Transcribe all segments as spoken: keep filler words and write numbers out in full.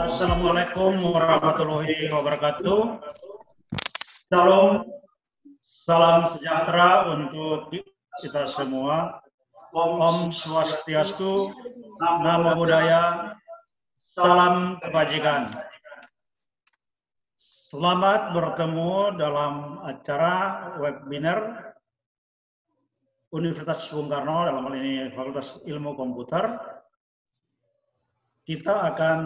Assalamualaikum warahmatullahi wabarakatuh. Salam, salam sejahtera untuk kita semua. Om Swastiastu, Namo Buddhaya, salam kebajikan. Selamat bertemu dalam acara webinar Universitas Bung Karno, dalam hal ini Fakultas Ilmu Komputer. Kita akan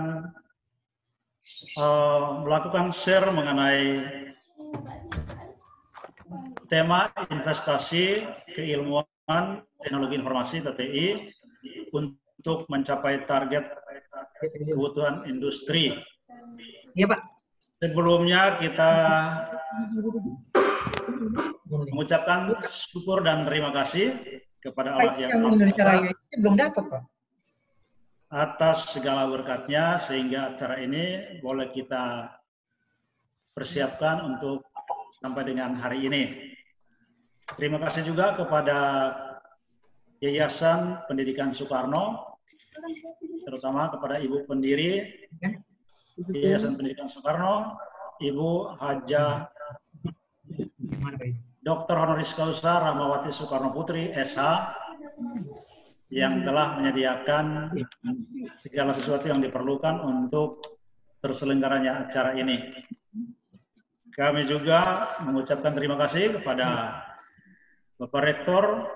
uh, melakukan share mengenai tema investasi keilmuan teknologi informasi T T I untuk mencapai target kebutuhan industri. Iya, Pak. Sebelumnya kita mengucapkan syukur dan terima kasih kepada Allah yang Maha belum dapat, Pak. Atas segala berkatnya sehingga acara ini boleh kita persiapkan untuk sampai dengan hari ini. Terima kasih juga kepada Yayasan Pendidikan Soekarno, terutama kepada Ibu pendiri Yayasan Pendidikan Soekarno, Ibu Hajah Doktor Honoris Causa Rahmawati Soekarno Putri S H, yang telah menyediakan segala sesuatu yang diperlukan untuk terselenggaranya acara ini. Kami juga mengucapkan terima kasih kepada Bapak Rektor,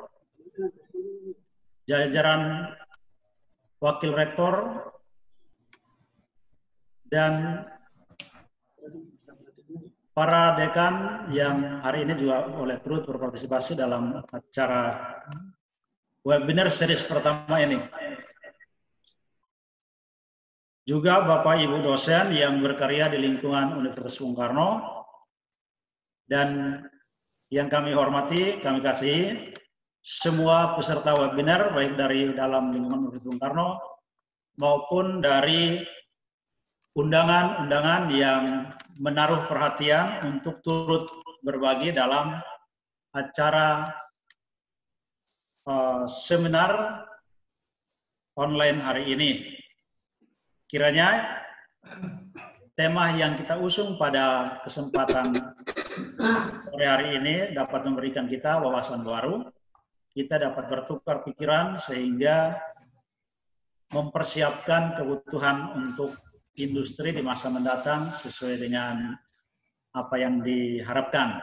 jajaran Wakil Rektor, dan para dekan yang hari ini juga boleh turut berpartisipasi dalam acara webinar series pertama ini. Juga Bapak Ibu dosen yang berkarya di lingkungan Universitas Bung Karno, dan yang kami hormati, kami kasih semua peserta webinar, baik dari dalam lingkungan Universitas Bung Karno maupun dari undangan-undangan yang menaruh perhatian untuk turut berbagi dalam acara uh, seminar online hari ini. Kiranya tema yang kita usung pada kesempatan sore hari ini dapat memberikan kita wawasan baru, kita dapat bertukar pikiran sehingga mempersiapkan kebutuhan untuk industri di masa mendatang sesuai dengan apa yang diharapkan.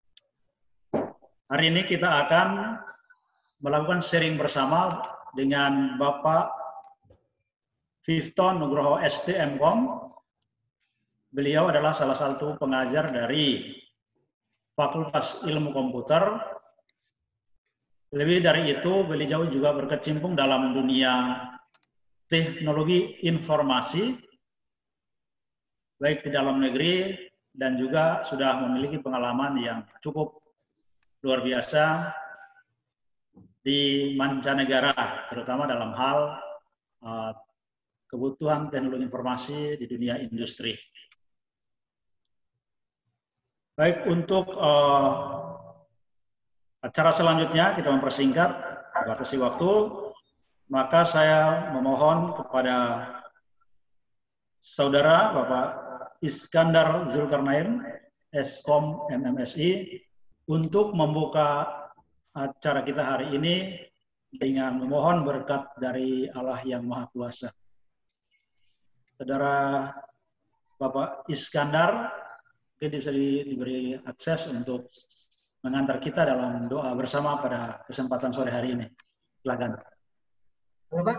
Hari ini kita akan melakukan sharing bersama dengan Bapak Vivton Nugroho S D M Kom. Beliau adalah salah satu pengajar dari Fakultas Ilmu Komputer. Lebih dari itu, beliau juga berkecimpung dalam dunia teknologi informasi, baik di dalam negeri dan juga sudah memiliki pengalaman yang cukup luar biasa di mancanegara, terutama dalam hal uh, kebutuhan teknologi informasi di dunia industri. Baik, untuk uh, acara selanjutnya kita mempersingkat, batasi waktu, maka saya memohon kepada Saudara Bapak Iskandar Zulkarnain, Eskom M M S I, untuk membuka acara kita hari ini dengan memohon berkat dari Allah yang Maha Kuasa. Saudara Bapak Iskandar, mungkin bisa diberi akses untuk mengantar kita dalam doa bersama pada kesempatan sore hari ini. Silakan. Bapak.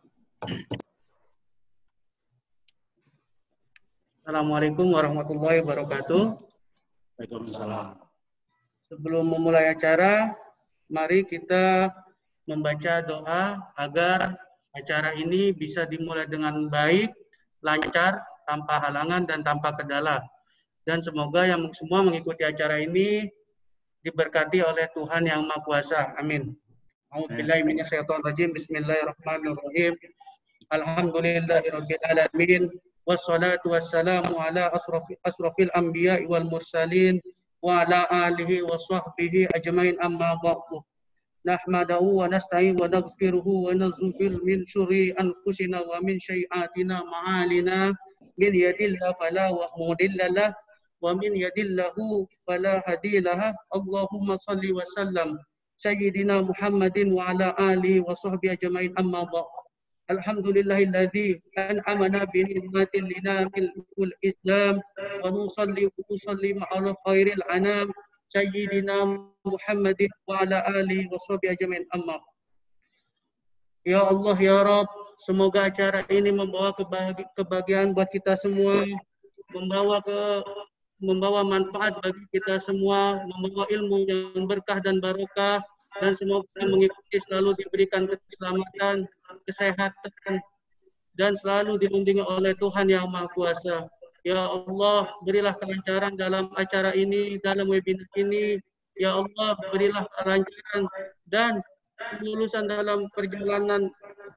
Assalamualaikum warahmatullahi wabarakatuh. Waalaikumsalam. Sebelum memulai acara, mari kita membaca doa agar acara ini bisa dimulai dengan baik, lancar, tanpa halangan dan tanpa kendala. Dan semoga yang semua mengikuti acara ini diberkati oleh Tuhan yang Maha Kuasa. Amin. A'udzubillahi minasyaitonir rajim. Bismillahirrahmanirrahim. Alhamdulillahirabbil alamin. Wassalatu wassalamu ala asrafi asrafil anbiya'i wal mursalin wa ala alihi wa sahbihi ajmain, amma ba'du. Nahmadahu wa nasta'in wa naghfiruhu wa nazubil min syurri anfusina wa min syai'atina ma'alina من يد الله فلا مضل له ومن يد الله فلا هادي له اللهم صل وسلم سيدنا محمد وعلى آله وصحبه أجمعين أما بعد الحمد لله الذي أنعمنا بنعمة لنا ملء الإسلام ونصلي ونسلم على خير الأنام سيدنا محمد وعلى آله وصحبه أجمعين أما بعد. Ya Allah, ya Rabb, semoga acara ini membawa kebahagi kebahagiaan buat kita semua, membawa ke membawa manfaat bagi kita semua, membawa ilmu yang berkah dan barokah, dan semoga yang mengikuti selalu diberikan keselamatan, kesehatan, dan selalu dilindungi oleh Tuhan Yang Maha Kuasa. Ya Allah, berilah kelancaran dalam acara ini, dalam webinar ini. Ya Allah, berilah kelancaran dan kelulusan dalam perjalanan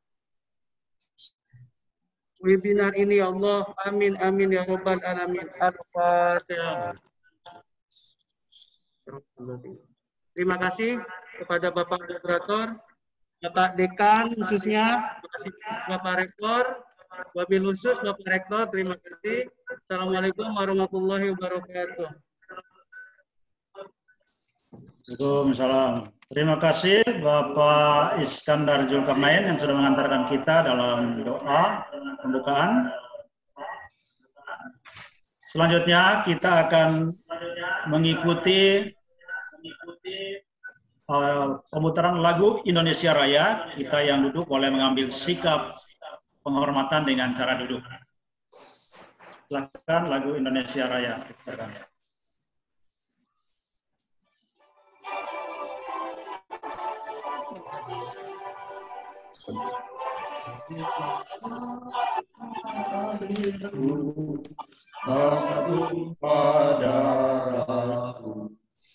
webinar ini ya Allah. Amin amin ya rabbal alamin. Al-Fatihah. Terima kasih kepada Bapak Moderator, Bapak Dekan khususnya, terima kasih Bapak Rektor, wabil khusus Bapak Rektor, terima kasih. Assalamualaikum warahmatullahi wabarakatuh. Waalaikumsalam. Terima kasih Bapak Iskandar Zulkarnain yang sudah mengantarkan kita dalam doa pembukaan. Selanjutnya kita akan mengikuti uh, pemutaran lagu Indonesia Raya. Kita yang duduk boleh mengambil sikap penghormatan dengan cara duduk. Silakan lagu Indonesia Raya. Aku pada aku,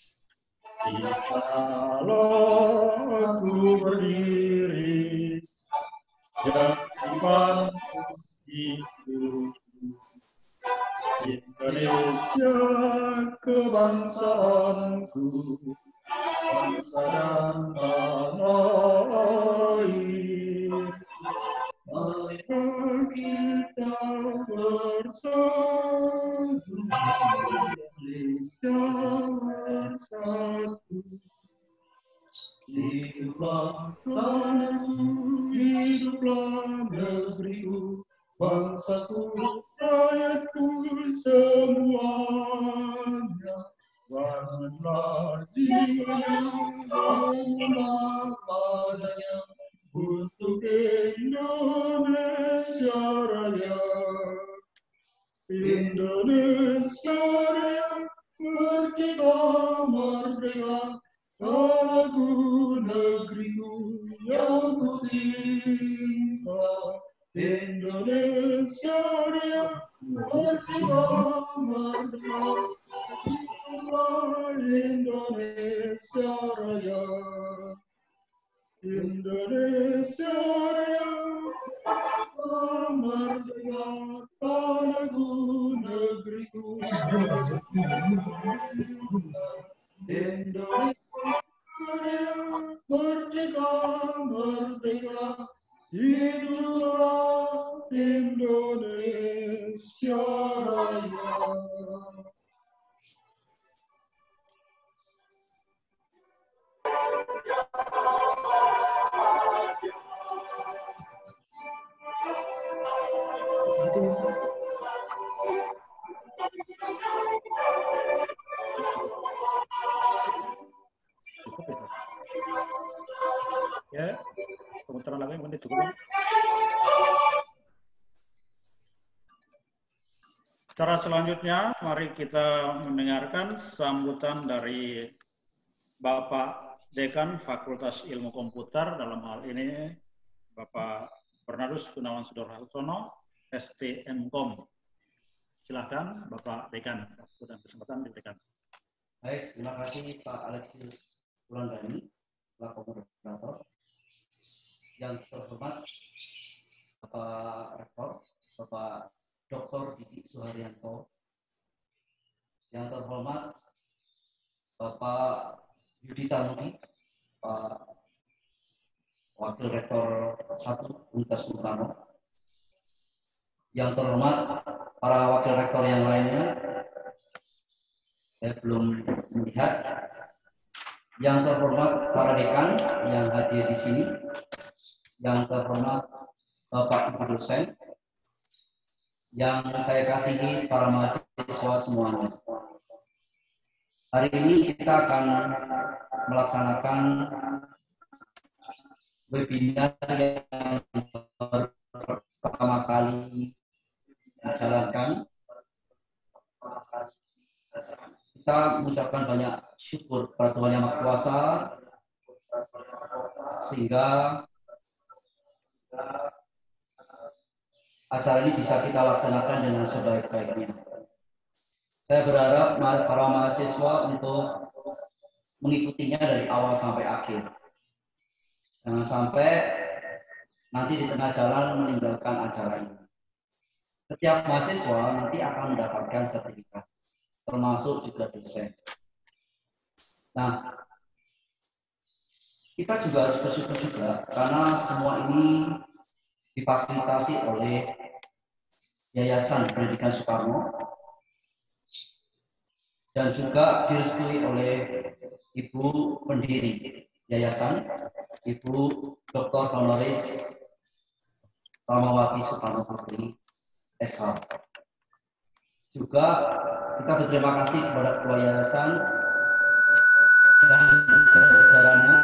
jikalau aku berdiri dan sifat itu Indonesia kebangsaanku, bangsa dan tanah air. Mari kita bersatu, Indonesia bersatu. Hiduplah tanahku, hiduplah negeriku, bangsaku, rakyatku semuanya. Bangunlah jiwanya, padanya untuk Indonesia Raya. Indonesia Raya, merdeka, merdeka, tanahku, negeriku yang ku cinta. Indonesia Raya, merdeka, merdeka, Indonesia Raya. Indonesia Raya, merdeka, tanahku, negeriku. Indonesia Raya, merdeka, merdeka, hiduplah Indonesia Raya. Ya, pemutaran lagu yang cukup. Cara selanjutnya, mari kita mendengarkan sambutan dari Bapak Dekan Fakultas Ilmu Komputer, dalam hal ini Bapak Bernardus Gunawan Sudarsono, S T M Kom. Silakan Bapak Dekan, waktu dan kesempatan diberikan. Baik, terima kasih Pak Alexius Wulandari, selaku moderator. Yang terhormat Bapak Rektor, Bapak Doktor Didi Suharyanto. Yang terhormat Bapak Yudi Tamuni, Pak Wakil Rektor satu Universitas Bung Karno. Yang terhormat para wakil rektor yang lainnya, saya belum melihat. Yang terhormat para dekan yang hadir di sini, yang terhormat Bapak Ibu dosen, yang saya kasihi para mahasiswa semuanya. Hari ini kita akan melaksanakan webinar yang pertama kali dijalankan. Kita mengucapkan banyak syukur kepada Tuhan Yang Maha Kuasa sehingga acara ini bisa kita laksanakan dengan sebaik-baiknya. Saya berharap para mahasiswa untuk mengikutinya dari awal sampai akhir. Jangan sampai nanti di tengah jalan meninggalkan acara ini. Setiap mahasiswa nanti akan mendapatkan sertifikat, termasuk juga dosen. Nah, kita juga harus bersyukur juga karena semua ini difasilitasi oleh Yayasan Pendidikan Soekarno dan juga direstui oleh Ibu pendiri Yayasan, Ibu Doktor Honoris Ramawati Soekarno Putri S H. Juga kita berterima kasih kepada Ketua Yayasan dan jajarannya.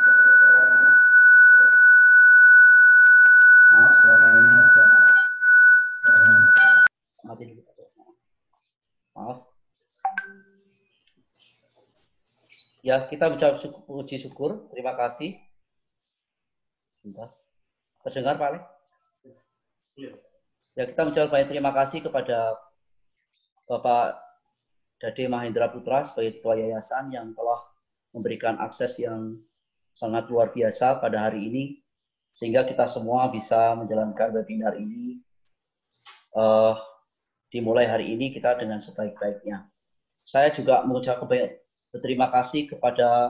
Maaf, suaranya agak mati dulu. Maaf. Ya, kita ucap puji syukur. Terima kasih. Sebentar. Terdengar, Pak Ale? Ya, kita ucap banyak terima kasih kepada Bapak Dade Mahendra Putra sebagai Ketua Yayasan yang telah memberikan akses yang sangat luar biasa pada hari ini, sehingga kita semua bisa menjalankan webinar ini. Uh, dimulai hari ini kita dengan sebaik-baiknya. Saya juga mengucapkan berterima kasih kepada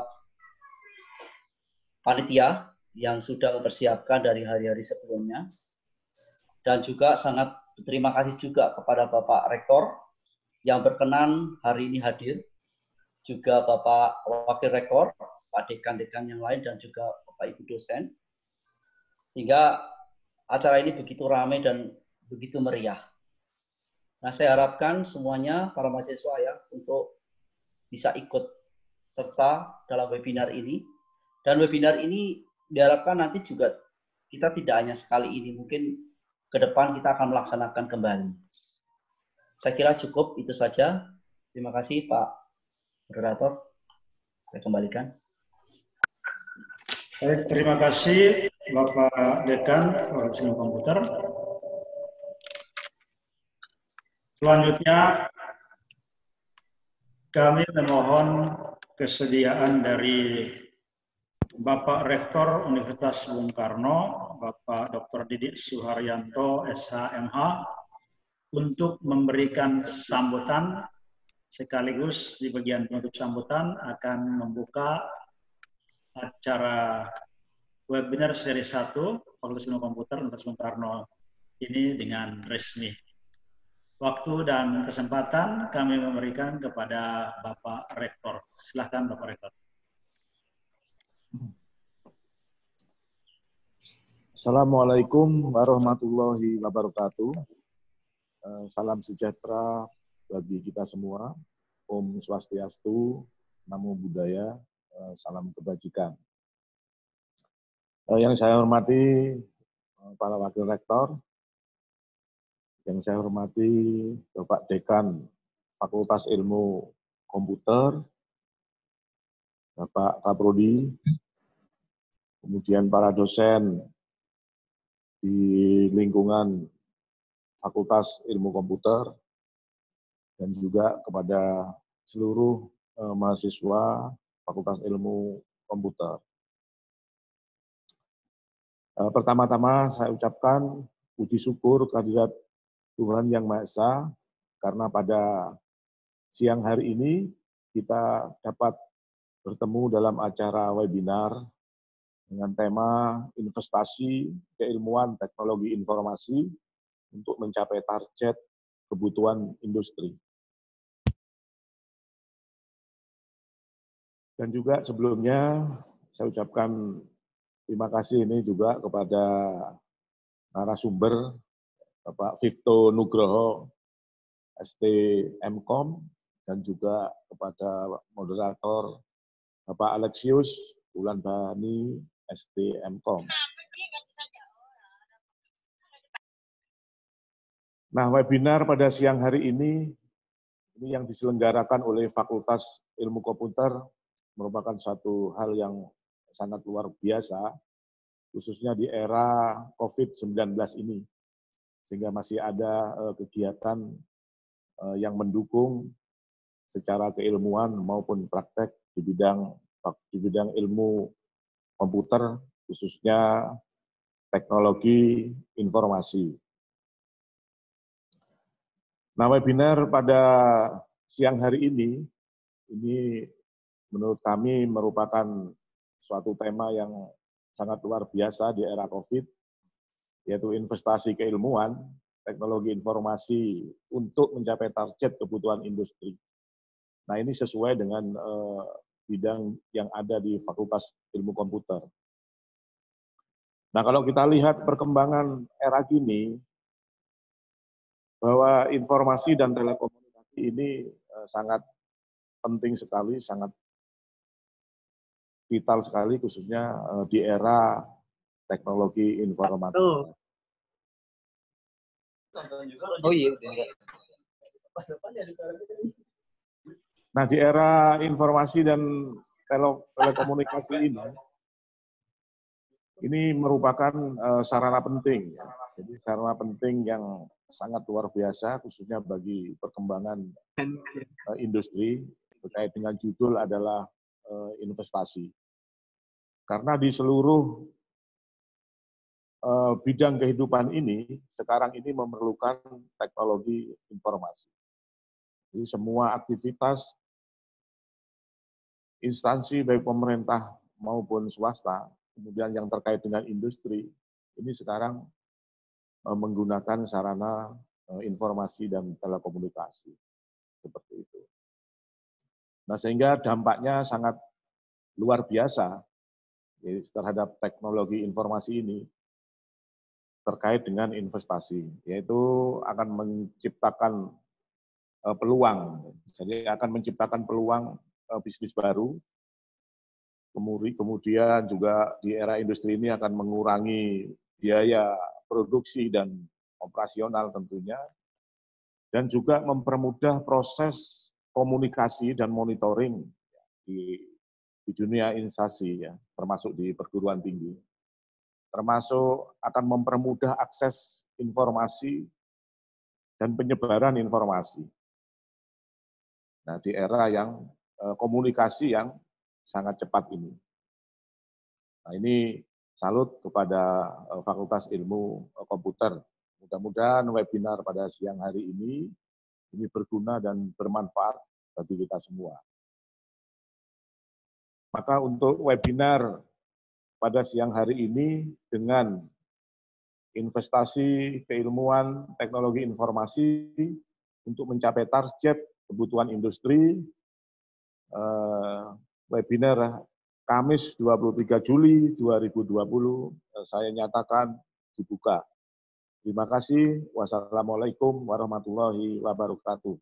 panitia yang sudah mempersiapkan dari hari-hari sebelumnya, dan juga sangat berterima kasih juga kepada Bapak Rektor yang berkenan hari ini hadir, juga Bapak Wakil Rektor, Pak Dekan-Dekan yang lain, dan juga Bapak Ibu dosen, sehingga acara ini begitu ramai dan begitu meriah. Nah, saya harapkan semuanya para mahasiswa ya untuk bisa ikut serta dalam webinar ini. Dan webinar ini diharapkan nanti juga kita tidak hanya sekali ini, mungkin ke depan kita akan melaksanakan kembali. Saya kira cukup itu saja. Terima kasih Pak Moderator. Saya kembalikan. Saya terima kasih Bapak Dekan Fakultas Ilmu Komputer. Selanjutnya kami memohon kesediaan dari Bapak Rektor Universitas Bung Karno, Bapak Doktor Didik Suharyanto S H M H, untuk memberikan sambutan, sekaligus di bagian penutup sambutan akan membuka acara webinar seri satu Fakultas Ilmu Komputer Universitas Bung Karno ini dengan resmi. Waktu dan kesempatan kami memberikan kepada Bapak Rektor. Silakan Bapak Rektor. Assalamualaikum warahmatullahi wabarakatuh. Salam sejahtera bagi kita semua. Om Swastiastu, Namo Buddhaya, salam kebajikan. Yang saya hormati para Wakil Rektor, yang saya hormati Bapak Dekan Fakultas Ilmu Komputer, Bapak Kaprodi, kemudian para dosen di lingkungan Fakultas Ilmu Komputer, dan juga kepada seluruh eh, mahasiswa Fakultas Ilmu Komputer. Eh, Pertama-tama saya ucapkan puji syukur kehadirat Tuhan Yang Maha Esa, karena pada siang hari ini kita dapat bertemu dalam acara webinar dengan tema investasi keilmuan teknologi informasi untuk mencapai target kebutuhan industri. Dan juga sebelumnya saya ucapkan terima kasih ini juga kepada narasumber Bapak Vipto Nugroho, S T M Kom, dan juga kepada moderator Bapak Alexius Wulandari, S T M Kom. Nah, webinar pada siang hari ini, ini yang diselenggarakan oleh Fakultas Ilmu Komputer, merupakan suatu hal yang sangat luar biasa, khususnya di era COVID sembilan belas ini, sehingga masih ada uh, kegiatan uh, yang mendukung secara keilmuan maupun praktek di bidang di bidang ilmu komputer, khususnya teknologi informasi. Nah, webinar pada siang hari ini, ini menurut kami merupakan suatu tema yang sangat luar biasa di era COVID, yaitu investasi keilmuan, teknologi informasi untuk mencapai target kebutuhan industri. Nah, ini sesuai dengan eh, bidang yang ada di Fakultas Ilmu Komputer. Nah, kalau kita lihat perkembangan era kini, bahwa informasi dan telekomunikasi ini eh, sangat penting sekali, sangat vital sekali, khususnya eh, di era teknologi informasi. Oh iya. Nah, di era informasi dan tele telekomunikasi ini, ini merupakan uh, sarana penting. Ya. Jadi sarana penting yang sangat luar biasa, khususnya bagi perkembangan uh, industri, terkait dengan judul adalah uh, investasi. Karena di seluruh uh, bidang kehidupan ini, sekarang ini memerlukan teknologi informasi. Jadi semua aktivitas instansi baik pemerintah maupun swasta, kemudian yang terkait dengan industri, ini sekarang menggunakan sarana informasi dan telekomunikasi. Seperti itu. Nah, sehingga dampaknya sangat luar biasa terhadap teknologi informasi ini terkait dengan investasi, yaitu akan menciptakan peluang, jadi akan menciptakan peluang bisnis baru, kemudian juga di era industri ini akan mengurangi biaya produksi dan operasional tentunya, dan juga mempermudah proses komunikasi dan monitoring di, di dunia instansi, ya, termasuk di perguruan tinggi. Termasuk akan mempermudah akses informasi dan penyebaran informasi. Nah, di era yang eh, komunikasi yang sangat cepat ini. Nah, ini salut kepada Fakultas Ilmu Komputer. Mudah-mudahan webinar pada siang hari ini ini berguna dan bermanfaat bagi kita semua. Maka untuk webinar pada siang hari ini dengan investasi keilmuan teknologi informasi untuk mencapai target kebutuhan industri, eh, webinar Kamis dua puluh tiga Juli dua ribu dua puluh saya nyatakan dibuka. Terima kasih. Wassalamualaikum warahmatullahi wabarakatuh.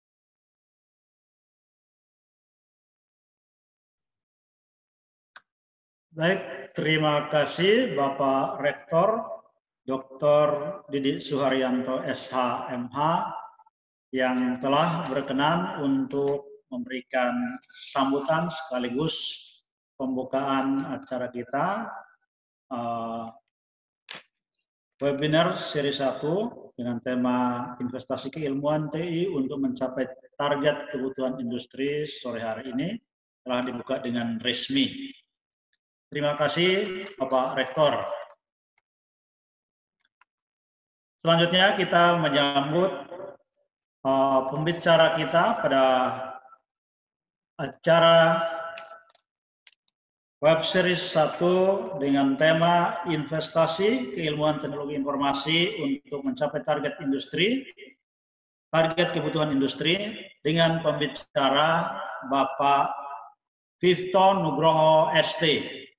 Baik, terima kasih Bapak Rektor Doktor Didik Suharyanto S H M H yang telah berkenan untuk memberikan sambutan sekaligus pembukaan acara kita, uh, webinar seri satu dengan tema investasi keilmuan T I untuk mencapai target kebutuhan industri sore hari ini telah dibuka dengan resmi. Terima kasih Bapak Rektor. Selanjutnya kita menyambut uh, pembicara kita pada acara web series satu dengan tema investasi keilmuan teknologi informasi untuk mencapai target industri. target kebutuhan industri dengan pembicara Bapak Vifto Nugroho S T.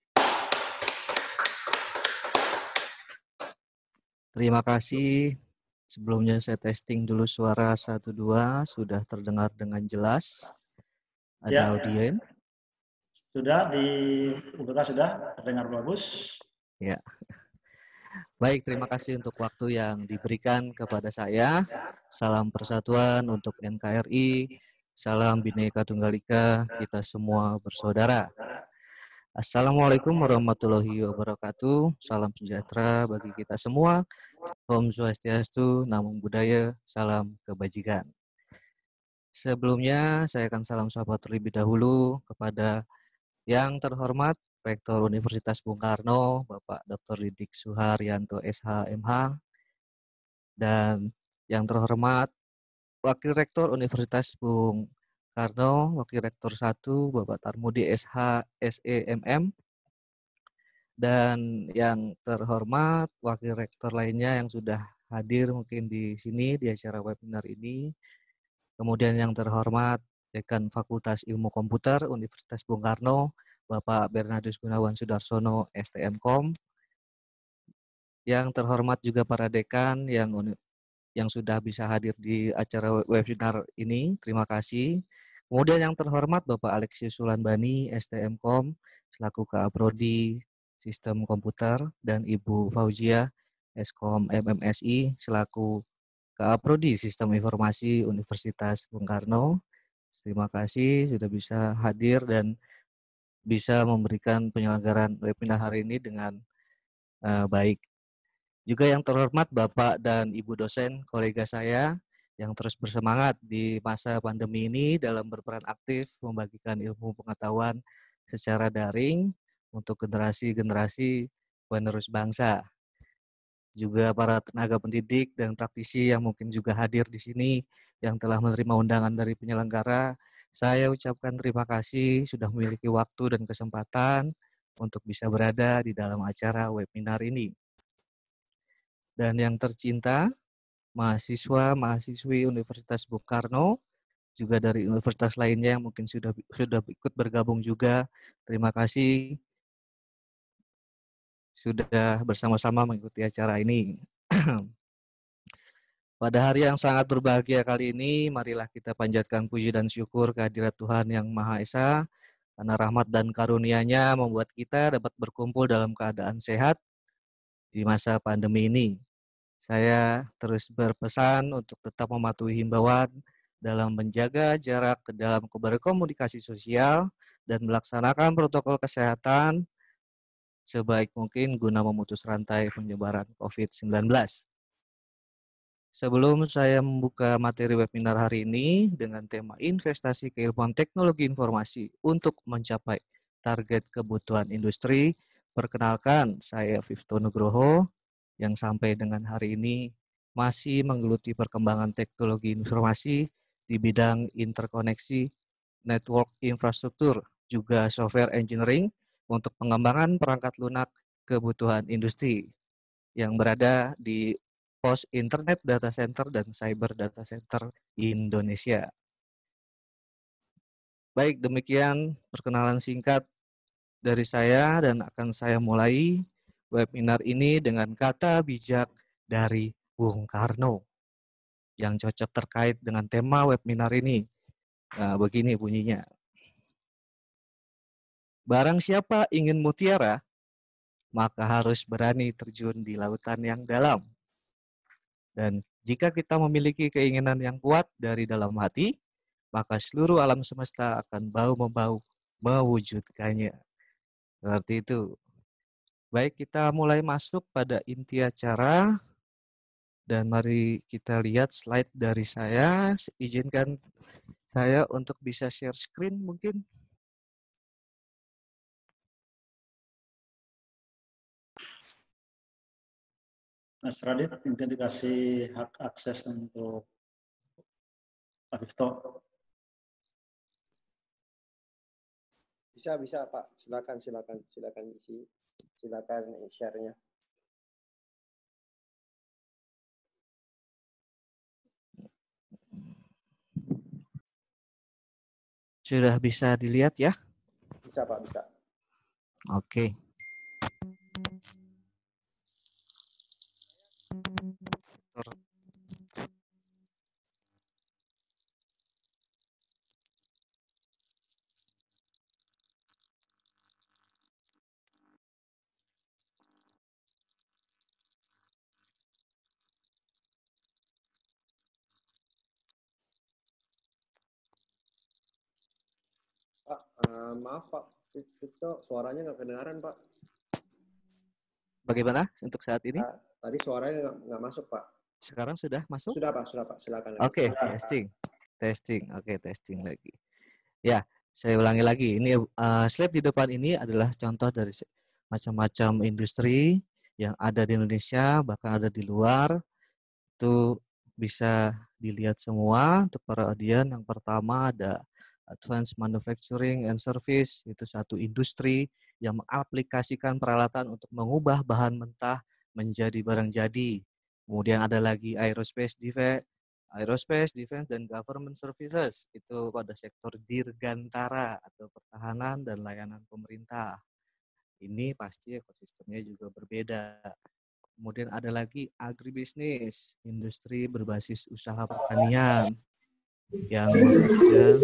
Terima kasih. Sebelumnya saya testing dulu suara satu dua, sudah terdengar dengan jelas. Ada Ya. audien. Sudah di U B K sudah terdengar bagus. Ya. Baik, terima kasih untuk waktu yang diberikan kepada saya. Salam persatuan untuk N K R I. Salam Bhinneka Tunggal Ika, kita semua bersaudara. Assalamualaikum warahmatullahi wabarakatuh. Salam sejahtera bagi kita semua. Om Swastiastu, Namo Buddhaya, salam kebajikan. Sebelumnya, saya akan salam sapa terlebih dahulu kepada yang terhormat Rektor Universitas Bung Karno, Bapak Doktor Didik Suharyanto S H M H, dan yang terhormat Wakil Rektor Universitas Bung Karno, Wakil Rektor satu, Bapak Tarmudi S H S E M M, dan yang terhormat Wakil Rektor lainnya yang sudah hadir mungkin di sini di acara webinar ini. Kemudian yang terhormat Dekan Fakultas Ilmu Komputer Universitas Bung Karno, Bapak Bernardus Gunawan Sudarsono S T M Kom. Yang terhormat juga para dekan yang yang sudah bisa hadir di acara webinar ini, terima kasih. Kemudian yang terhormat Bapak Alexius Sulanbani S T M Kom selaku K A Prodi Sistem Komputer dan Ibu Fauzia Eskom M M S I selaku K A Prodi Sistem Informasi Universitas Bung Karno. Terima kasih sudah bisa hadir dan bisa memberikan penyelenggaraan webinar hari ini dengan uh, baik. Juga yang terhormat Bapak dan Ibu dosen, kolega saya yang terus bersemangat di masa pandemi ini dalam berperan aktif membagikan ilmu pengetahuan secara daring untuk generasi-generasi penerus bangsa. Juga para tenaga pendidik dan praktisi yang mungkin juga hadir di sini yang telah menerima undangan dari penyelenggara, saya ucapkan terima kasih sudah memiliki waktu dan kesempatan untuk bisa berada di dalam acara webinar ini. Dan yang tercinta, mahasiswa, mahasiswi Universitas Bung Karno, juga dari universitas lainnya yang mungkin sudah sudah ikut bergabung juga. Terima kasih sudah bersama-sama mengikuti acara ini. Pada hari yang sangat berbahagia kali ini, marilah kita panjatkan puji dan syukur kehadirat Tuhan Yang Maha Esa, karena rahmat dan karunia-Nya membuat kita dapat berkumpul dalam keadaan sehat di masa pandemi ini. Saya terus berpesan untuk tetap mematuhi himbauan dalam menjaga jarak ke dalam berkomunikasi sosial dan melaksanakan protokol kesehatan sebaik mungkin guna memutus rantai penyebaran covid sembilan belas. Sebelum saya membuka materi webinar hari ini dengan tema investasi keilmuan teknologi informasi untuk mencapai target kebutuhan industri, perkenalkan saya Vifto Nugroho yang sampai dengan hari ini masih menggeluti perkembangan teknologi informasi di bidang interkoneksi, network infrastruktur, juga software engineering untuk pengembangan perangkat lunak kebutuhan industri yang berada di pos internet data center dan cyber data center Indonesia. Baik, demikian perkenalan singkat dari saya dan akan saya mulai webinar ini dengan kata bijak dari Bung Karno yang cocok terkait dengan tema webinar ini. Nah, begini bunyinya. Barang siapa ingin mutiara, maka harus berani terjun di lautan yang dalam. Dan jika kita memiliki keinginan yang kuat dari dalam hati, maka seluruh alam semesta akan bau-membau mewujudkannya. Seperti itu. Baik, kita mulai masuk pada inti acara. Dan mari kita lihat slide dari saya. Izinkan saya untuk bisa share screen mungkin. Mas Radit, mungkin dikasih hak akses untuk Pak Vifto. Bisa, bisa Pak. Silakan, silakan, silakan isi, silakan share-nya. Sudah bisa dilihat ya? Bisa Pak, bisa. Oke. Pak, eh, maaf Pak, itu suaranya nggak kedengaran Pak. Bagaimana untuk saat ini? Ah, tadi suaranya nggak nggak masuk Pak. Sekarang sudah masuk? Sudah Pak, sudah Pak, silakan. Oke, testing. Testing. Oke, testing lagi. Ya, saya ulangi lagi. Ini uh, slide di depan ini adalah contoh dari macam-macam industri yang ada di Indonesia, bahkan ada di luar. Itu bisa dilihat semua untuk para audien. Yang pertama ada Advanced Manufacturing and Service, itu satu industri yang mengaplikasikan peralatan untuk mengubah bahan mentah menjadi barang jadi. Kemudian ada lagi Aerospace Defense, Aerospace, Defense, dan Government Services, itu pada sektor dirgantara atau pertahanan dan layanan pemerintah. Ini pasti ekosistemnya juga berbeda. Kemudian ada lagi agribisnis, industri berbasis usaha pertanian yang bekerja.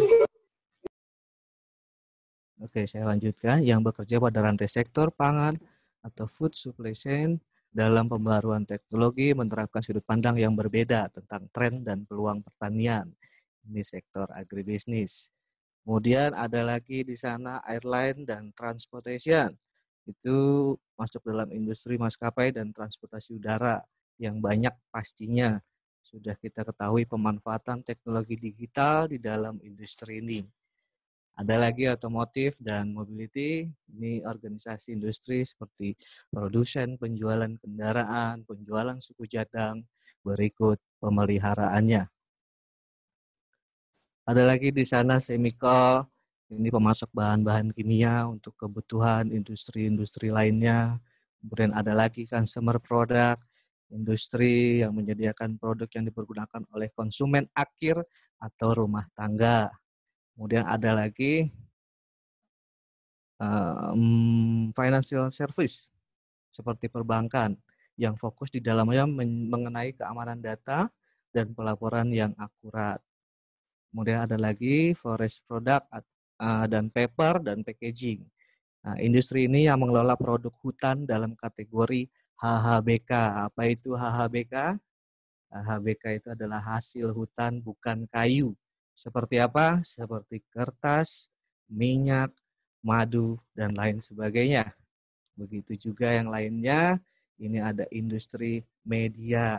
Oke, saya lanjutkan. Yang bekerja pada rantai sektor pangan atau food supply chain dalam pembaruan teknologi menerapkan sudut pandang yang berbeda tentang tren dan peluang pertanian. Ini sektor agribisnis. Kemudian ada lagi di sana airline dan transportation. Itu masuk dalam industri maskapai dan transportasi udara yang banyak pastinya sudah kita ketahui pemanfaatan teknologi digital di dalam industri ini. Ada lagi otomotif dan mobility, ini organisasi industri seperti produsen, penjualan kendaraan, penjualan suku cadang, berikut pemeliharaannya. Ada lagi di sana chemical, ini pemasok bahan-bahan kimia untuk kebutuhan industri-industri lainnya. Kemudian ada lagi consumer product, industri yang menyediakan produk yang dipergunakan oleh konsumen akhir atau rumah tangga. Kemudian ada lagi um, financial service seperti perbankan yang fokus di dalamnya mengenai keamanan data dan pelaporan yang akurat. Kemudian ada lagi forest product uh, dan paper dan packaging. Nah, industri ini yang mengelola produk hutan dalam kategori H H B K. Apa itu H H B K? H H B K itu adalah hasil hutan bukan kayu. Seperti apa? Seperti kertas, minyak, madu, dan lain sebagainya. Begitu juga yang lainnya, ini ada industri media.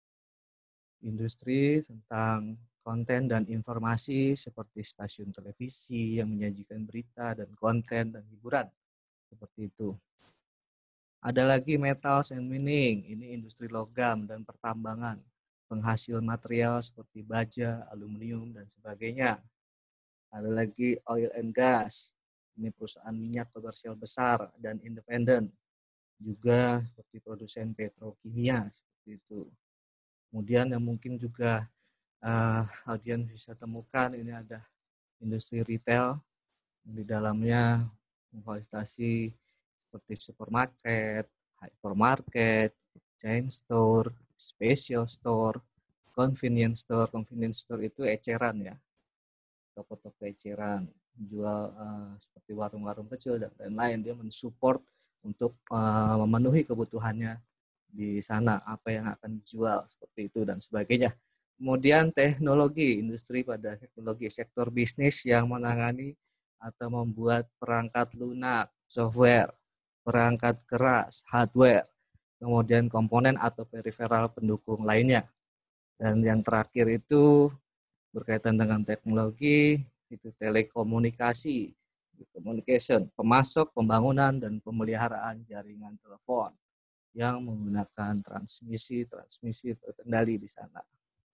Industri tentang konten dan informasi seperti stasiun televisi yang menyajikan berita dan konten dan hiburan. Seperti itu. Ada lagi metals and mining, ini industri logam dan pertambangan. Penghasil material seperti baja, aluminium, dan sebagainya. Ada lagi oil and gas, ini perusahaan minyak komersial besar dan independen. Juga seperti produsen petrokimia, seperti itu. Kemudian yang mungkin juga uh, audien bisa temukan, ini ada industri retail, di dalamnya memfasilitasi seperti supermarket, hypermarket, chain store, special store, convenience store. Convenience store itu eceran ya, toko-toko eceran, jual uh, seperti warung-warung kecil dan lain-lain. Dia mensupport untuk uh, memenuhi kebutuhannya di sana, apa yang akan dijual seperti itu dan sebagainya. Kemudian teknologi, industri pada teknologi, sektor bisnis yang menangani atau membuat perangkat lunak, software, perangkat keras, hardware, kemudian komponen atau periferal pendukung lainnya. Dan yang terakhir itu berkaitan dengan teknologi, itu telekomunikasi, communication, pemasok, pembangunan, dan pemeliharaan jaringan telepon yang menggunakan transmisi, transmisi terkendali di sana.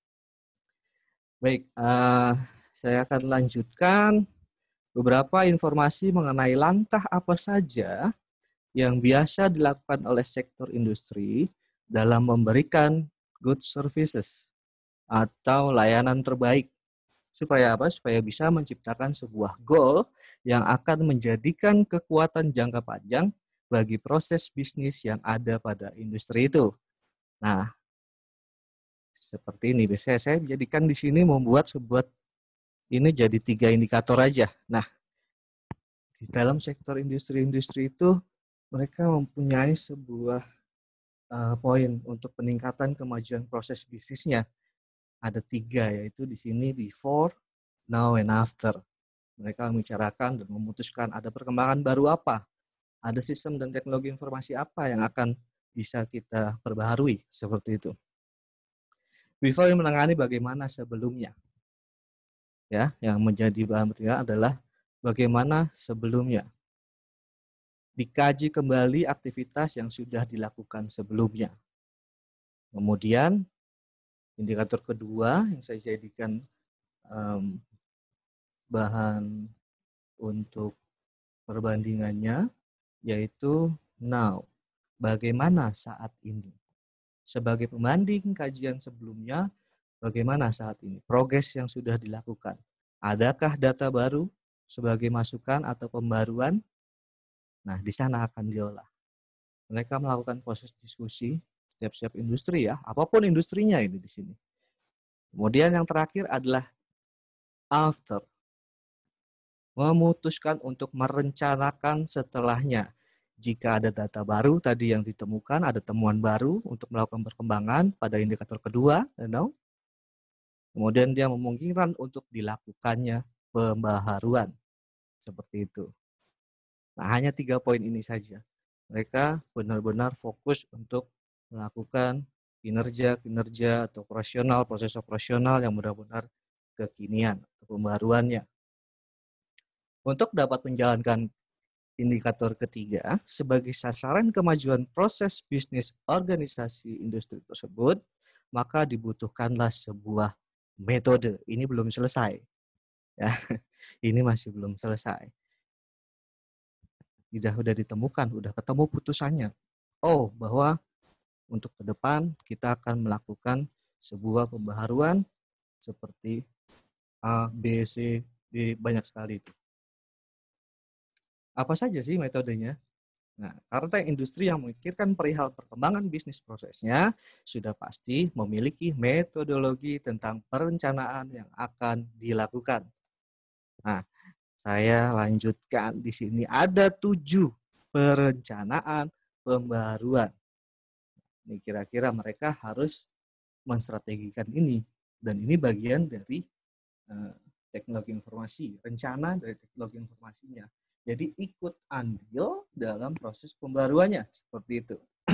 Baik, uh, saya akan lanjutkan beberapa informasi mengenai langkah apa saja yang biasa dilakukan oleh sektor industri dalam memberikan good services atau layanan terbaik Supaya apa? Supaya bisa menciptakan sebuah goal yang akan menjadikan kekuatan jangka panjang bagi proses bisnis yang ada pada industri itu. Nah, seperti ini. Biasanya saya jadikan di sini membuat sebuah ini jadi tiga indikator aja. Nah, di dalam sektor industri-industri itu mereka mempunyai sebuah uh, poin untuk peningkatan kemajuan proses bisnisnya. Ada tiga, yaitu di sini before, now, and after. Mereka membicarakan dan memutuskan ada perkembangan baru apa, ada sistem dan teknologi informasi apa yang akan bisa kita perbaharui, seperti itu. Before yang menangani bagaimana sebelumnya. Ya, yang menjadi bahan pertimbangan adalah bagaimana sebelumnya. Dikaji kembali aktivitas yang sudah dilakukan sebelumnya. Kemudian indikator kedua yang saya jadikan um, bahan untuk perbandingannya yaitu now. Bagaimana saat ini? Sebagai pembanding kajian sebelumnya, bagaimana saat ini? Progres yang sudah dilakukan. Adakah data baru sebagai masukan atau pembaruan? Nah, di sana akan diolah. Mereka melakukan proses diskusi setiap-setiap industri ya, apapun industrinya ini di sini. Kemudian yang terakhir adalah after. Memutuskan untuk merencanakan setelahnya. Jika ada data baru tadi yang ditemukan, ada temuan baru untuk melakukan perkembangan pada indikator kedua, you know? Kemudian dia memungkinkan untuk dilakukannya pembaharuan. Seperti itu. Nah, hanya tiga poin ini saja. Mereka benar-benar fokus untuk melakukan kinerja-kinerja atau operasional, proses operasional yang benar-benar kekinian, pembaruannya. Untuk dapat menjalankan indikator ketiga, sebagai sasaran kemajuan proses bisnis organisasi industri tersebut, maka dibutuhkanlah sebuah metode. Ini belum selesai. Ya, ini masih belum selesai. Tidak sudah ditemukan, sudah ketemu putusannya. Oh, bahwa untuk ke depan kita akan melakukan sebuah pembaharuan seperti A, B, C, D, banyak sekali itu. Apa saja sih metodenya? Nah, karena industri yang memikirkan perihal perkembangan bisnis prosesnya sudah pasti memiliki metodologi tentang perencanaan yang akan dilakukan. Nah, saya lanjutkan di sini ada tujuh perencanaan pembaruan. Ini kira-kira mereka harus menstrategikan ini dan ini bagian dari uh, teknologi informasi, rencana dari teknologi informasinya. Jadi ikut andil dalam proses pembaruannya, seperti itu.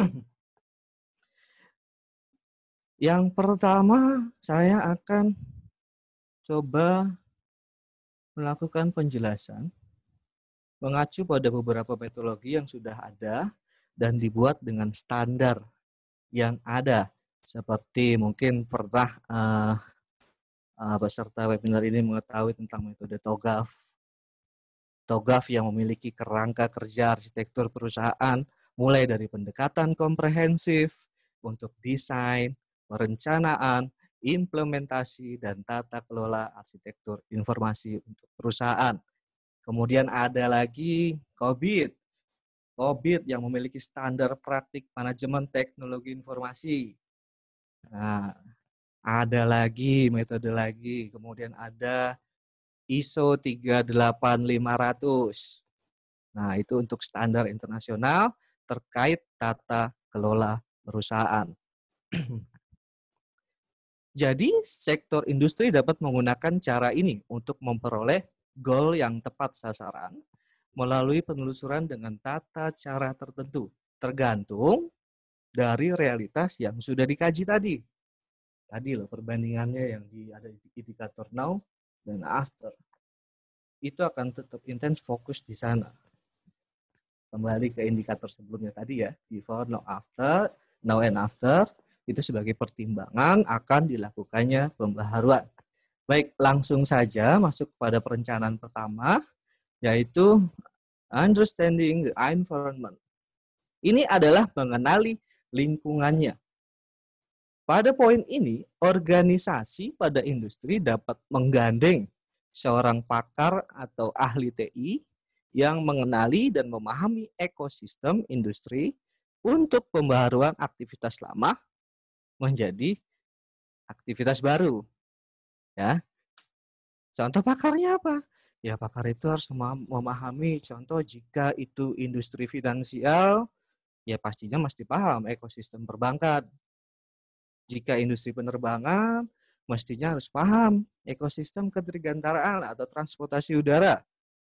Yang pertama, saya akan coba melakukan penjelasan mengacu pada beberapa metodologi yang sudah ada dan dibuat dengan standar yang ada. Seperti mungkin pernah uh, uh, peserta webinar ini mengetahui tentang metode TOGAF. TOGAF yang memiliki kerangka kerja arsitektur perusahaan mulai dari pendekatan komprehensif untuk desain, perencanaan, implementasi, dan tata kelola arsitektur informasi untuk perusahaan. Kemudian ada lagi COBIT. COBIT yang memiliki standar praktik manajemen teknologi informasi. Nah, ada lagi metode lagi. Kemudian ada I S O tiga delapan lima ratus. Nah, itu untuk standar internasional terkait tata kelola perusahaan. Jadi, sektor industri dapat menggunakan cara ini untuk memperoleh goal yang tepat sasaran melalui penelusuran dengan tata cara tertentu, tergantung dari realitas yang sudah dikaji tadi. Tadi loh perbandingannya yang di ada indikator now dan after. Itu akan tetap intens fokus di sana. Kembali ke indikator sebelumnya tadi ya, before, now, after, now and after, itu sebagai pertimbangan akan dilakukannya pembaharuan. Baik, langsung saja masuk pada perencanaan pertama, yaitu understanding the environment. Ini adalah mengenali lingkungannya. Pada poin ini, organisasi pada industri dapat menggandeng seorang pakar atau ahli T I yang mengenali dan memahami ekosistem industri untuk pembaharuan aktivitas lama menjadi aktivitas baru. Ya, contoh pakarnya apa? Ya, pakar itu harus memahami contoh jika itu industri finansial, ya pastinya mesti paham ekosistem perbankan. Jika industri penerbangan, mestinya harus paham ekosistem kedirgantaraan atau transportasi udara.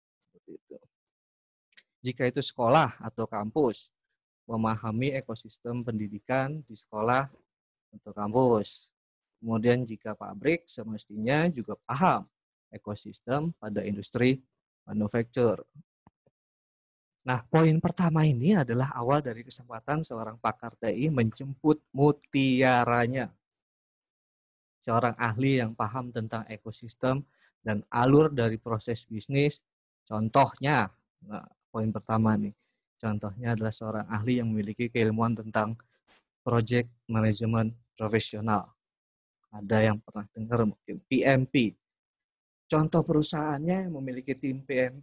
Jika itu sekolah atau kampus, memahami ekosistem pendidikan di sekolah atau kampus. Kemudian jika pabrik, semestinya juga paham ekosistem pada industri manufaktur. Nah, poin pertama ini adalah awal dari kesempatan seorang pakar T I menjemput mutiaranya. Seorang ahli yang paham tentang ekosistem dan alur dari proses bisnis. Contohnya, nah, poin pertama nih, contohnya adalah seorang ahli yang memiliki keilmuan tentang project management profesional. Ada yang pernah dengar mungkin P M P. Contoh perusahaannya yang memiliki tim P M P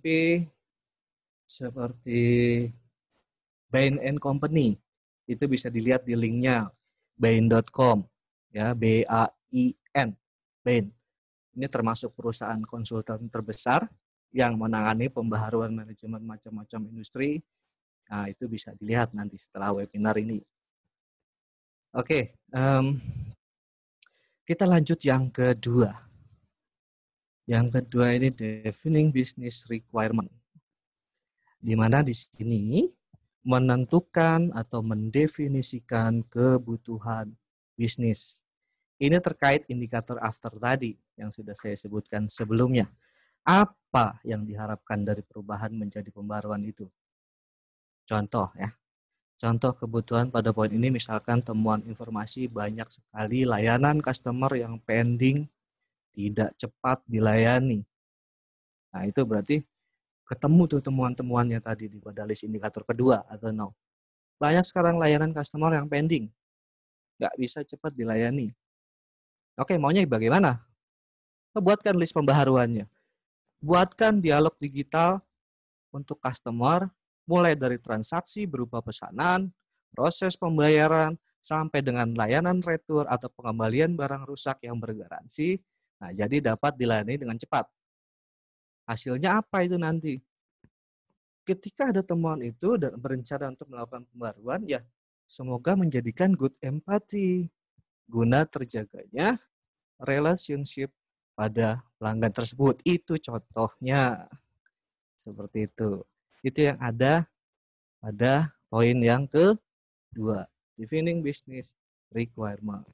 seperti Bain and Company. Itu bisa dilihat di linknya bain dot com, ya, B A I N, Bain. Ini termasuk perusahaan konsultan terbesar yang menangani pembaharuan manajemen macam-macam industri. Nah, itu bisa dilihat nanti setelah webinar ini. Oke, um, kita lanjut yang kedua. Yang kedua ini defining business requirement. Di mana di sini menentukan atau mendefinisikan kebutuhan bisnis. Ini terkait indikator after tadi yang sudah saya sebutkan sebelumnya. Apa yang diharapkan dari perubahan menjadi pembaruan itu? Contoh ya. Contoh kebutuhan pada poin ini misalkan temuan informasi banyak sekali layanan customer yang pending, tidak cepat dilayani. Nah, itu berarti ketemu tuh temuan-temuannya tadi di pada list indikator kedua atau no. Banyak sekarang layanan customer yang pending, nggak bisa cepat dilayani. Oke, maunya bagaimana? Buatkan list pembaharuannya. Buatkan dialog digital untuk customer, mulai dari transaksi berupa pesanan, proses pembayaran, sampai dengan layanan retur atau pengembalian barang rusak yang bergaransi. Nah, jadi dapat dilayani dengan cepat. Hasilnya apa itu nanti? Ketika ada temuan itu dan berencana untuk melakukan pembaruan, ya semoga menjadikan good empathy guna terjaganya relationship pada pelanggan tersebut. Itu contohnya. Seperti itu. Itu yang ada pada poin yang kedua. Defining business requirement.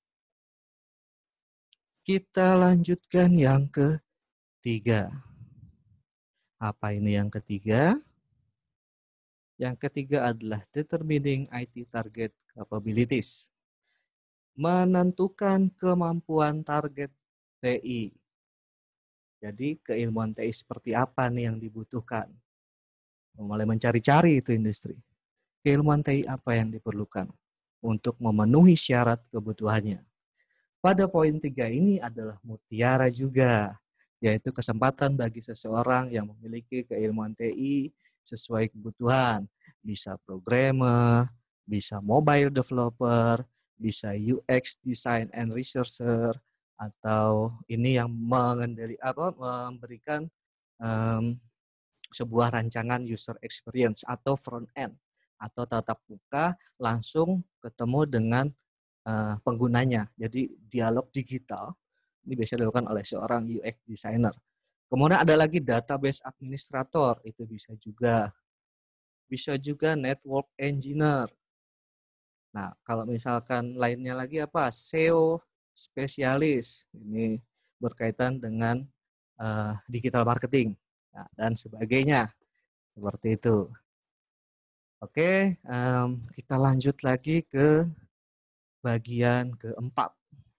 Kita lanjutkan yang ketiga. Apa ini yang ketiga? Yang ketiga adalah determining I T target capabilities. Menentukan kemampuan target T I. Jadi keilmuan T I seperti apa nih yang dibutuhkan? Mulai mencari-cari itu industri. Keilmuan T I apa yang diperlukan untuk memenuhi syarat kebutuhannya. Pada poin tiga ini adalah mutiara juga, yaitu kesempatan bagi seseorang yang memiliki keilmuan T I sesuai kebutuhan. Bisa programmer, bisa mobile developer, bisa U X design and researcher, atau ini yang mengendali apa memberikan um, sebuah rancangan user experience atau front end atau tatap muka langsung ketemu dengan uh, penggunanya. Jadi dialog digital ini biasa dilakukan oleh seorang U X designer. Kemudian ada lagi database administrator, itu bisa juga. Bisa juga network engineer. Nah, kalau misalkan lainnya lagi apa? S E O spesialis, ini berkaitan dengan uh, digital marketing, nah, dan sebagainya, seperti itu. Oke, um, kita lanjut lagi ke bagian keempat.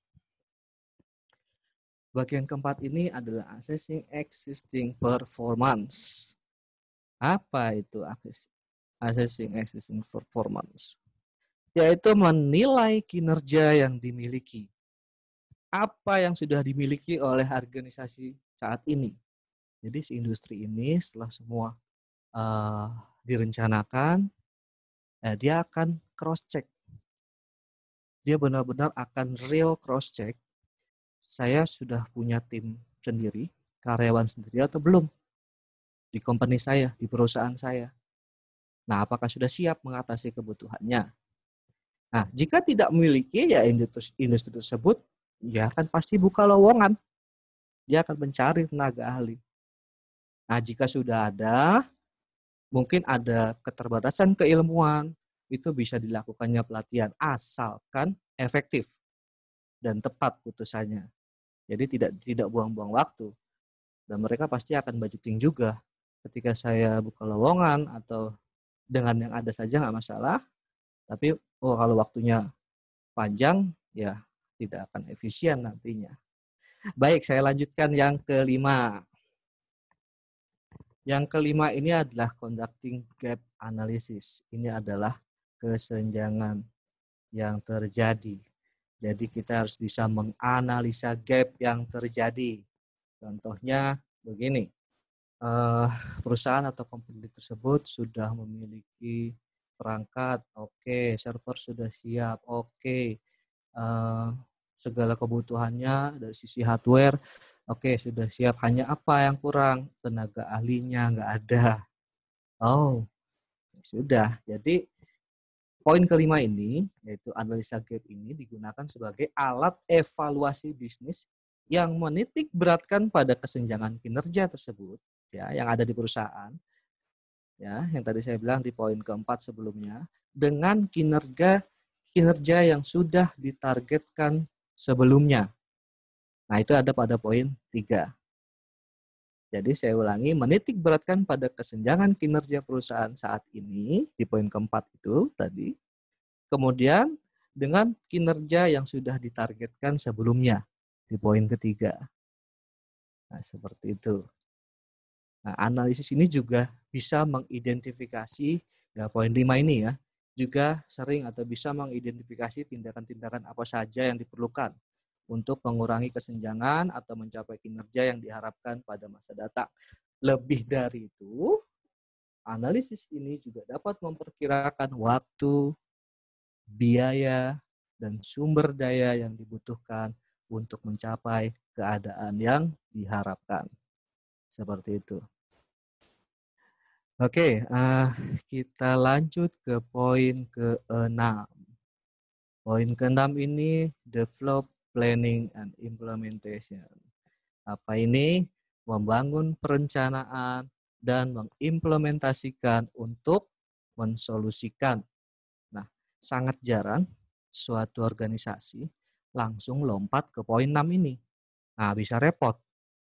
Bagian keempat ini adalah assessing existing performance. Apa itu assessing existing performance? yaitu menilai kinerja yang dimiliki. Apa yang sudah dimiliki oleh organisasi saat ini. Jadi si industri ini setelah semua uh, direncanakan, eh, dia akan cross check. Dia benar-benar akan real cross check. Saya sudah punya tim sendiri, karyawan sendiri atau belum di company saya, di perusahaan saya. Nah, apakah sudah siap mengatasi kebutuhannya? Nah, jika tidak memiliki ya industri, industri tersebut, ya akan pasti buka lowongan. Dia akan mencari tenaga ahli. Nah, jika sudah ada, mungkin ada keterbatasan keilmuan, itu bisa dilakukannya pelatihan asalkan efektif dan tepat putusannya. Jadi tidak tidak buang-buang waktu. Dan mereka pasti akan budgeting juga. Ketika saya buka lowongan atau dengan yang ada saja nggak masalah. Tapi oh kalau waktunya panjang, ya tidak akan efisien nantinya. Baik, saya lanjutkan yang kelima. Yang kelima ini adalah conducting gap analysis. Ini adalah kesenjangan yang terjadi. Jadi kita harus bisa menganalisa gap yang terjadi. Contohnya begini, perusahaan atau company tersebut sudah memiliki perangkat, oke, okay, server sudah siap, oke, okay, segala kebutuhannya dari sisi hardware, oke, okay, sudah siap. Hanya apa yang kurang? Tenaga ahlinya nggak ada. Oh, sudah. Jadi poin kelima ini, yaitu analisa gap ini digunakan sebagai alat evaluasi bisnis yang menitik beratkan pada kesenjangan kinerja tersebut, ya, yang ada di perusahaan, ya, yang tadi saya bilang di poin keempat sebelumnya, dengan kinerja kinerja yang sudah ditargetkan sebelumnya. Nah, itu ada pada poin tiga. Jadi saya ulangi, menitik beratkan pada kesenjangan kinerja perusahaan saat ini, di poin keempat itu tadi. Kemudian dengan kinerja yang sudah ditargetkan sebelumnya, di poin ketiga. Nah, seperti itu. Nah, analisis ini juga bisa mengidentifikasi, ya poin lima ini ya, juga sering atau bisa mengidentifikasi tindakan-tindakan apa saja yang diperlukan untuk mengurangi kesenjangan atau mencapai kinerja yang diharapkan pada masa datang. Lebih dari itu, analisis ini juga dapat memperkirakan waktu, biaya, dan sumber daya yang dibutuhkan untuk mencapai keadaan yang diharapkan. Seperti itu. Oke, uh, kita lanjut ke poin keenam. Poin keenam ini develop planning and implementation. Apa ini? Membangun perencanaan dan mengimplementasikan untuk mensolusikan. Nah, sangat jarang suatu organisasi langsung lompat ke poin enam ini. Nah, bisa repot.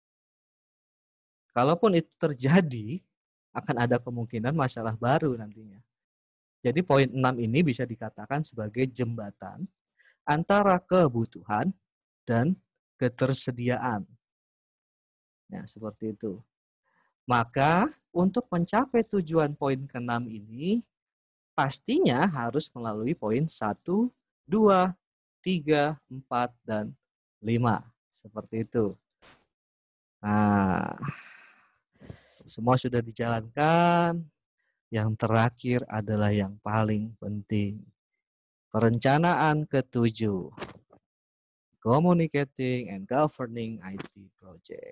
Kalaupun itu terjadi, akan ada kemungkinan masalah baru nantinya. Jadi poin enam ini bisa dikatakan sebagai jembatan antara kebutuhan dan ketersediaan. Nah, seperti itu. Maka untuk mencapai tujuan poin keenam ini, pastinya harus melalui poin satu, dua, tiga, empat, dan lima. Seperti itu. Nah, semua sudah dijalankan. Yang terakhir adalah yang paling penting. Perencanaan ketujuh. Communicating and Governing I T Project.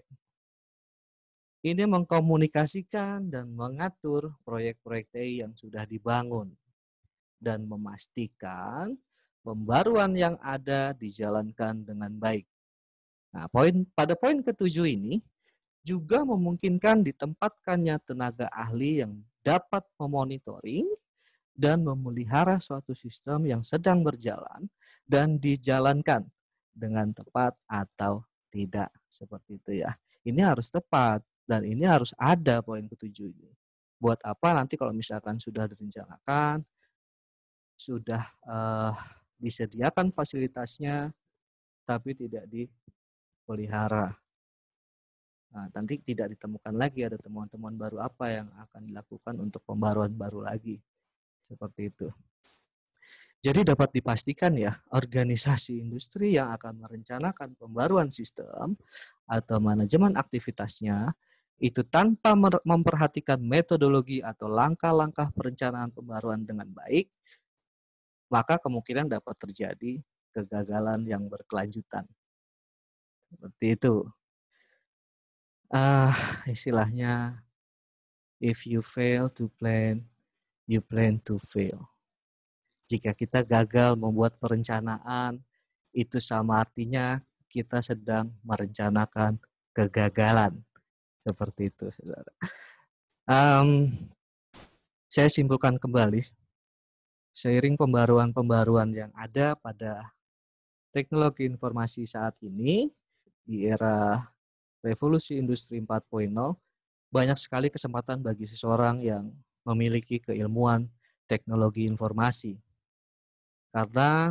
Ini mengkomunikasikan dan mengatur proyek-proyek T I yang sudah dibangun dan memastikan pembaruan yang ada dijalankan dengan baik. Nah, poin pada poin ketujuh ini juga memungkinkan ditempatkannya tenaga ahli yang dapat memonitoring dan memelihara suatu sistem yang sedang berjalan dan dijalankan dengan tepat atau tidak. Seperti itu ya. Ini harus tepat dan ini harus ada poin ketujuh ini. Buat apa nanti kalau misalkan sudah direncanakan, sudah uh, disediakan fasilitasnya, tapi tidak dipelihara. Nah, nanti tidak ditemukan lagi ada temuan-temuan baru apa yang akan dilakukan untuk pembaruan baru lagi. Seperti itu. Jadi dapat dipastikan ya, organisasi industri yang akan merencanakan pembaruan sistem atau manajemen aktivitasnya itu tanpa memperhatikan metodologi atau langkah-langkah perencanaan pembaruan dengan baik, maka kemungkinan dapat terjadi kegagalan yang berkelanjutan. Seperti itu. Ah, istilahnya, if you fail to plan, you plan to fail. Jika kita gagal membuat perencanaan, itu sama artinya kita sedang merencanakan kegagalan. Seperti itu, saudara. Um, saya simpulkan kembali, seiring pembaruan-pembaruan yang ada pada teknologi informasi saat ini, di era revolusi industri empat titik nol, banyak sekali kesempatan bagi seseorang yang memiliki keilmuan teknologi informasi. Karena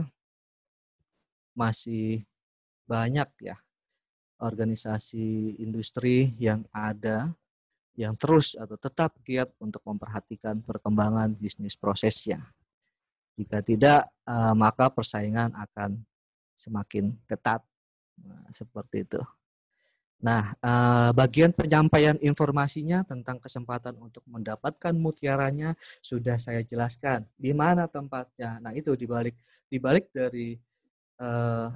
masih banyak ya organisasi industri yang ada yang terus atau tetap giat untuk memperhatikan perkembangan bisnis prosesnya. Jika tidak, maka persaingan akan semakin ketat. Nah, seperti itu. Nah, bagian penyampaian informasinya tentang kesempatan untuk mendapatkan mutiaranya sudah saya jelaskan. Di mana tempatnya? Nah, itu dibalik dibalik dari eh,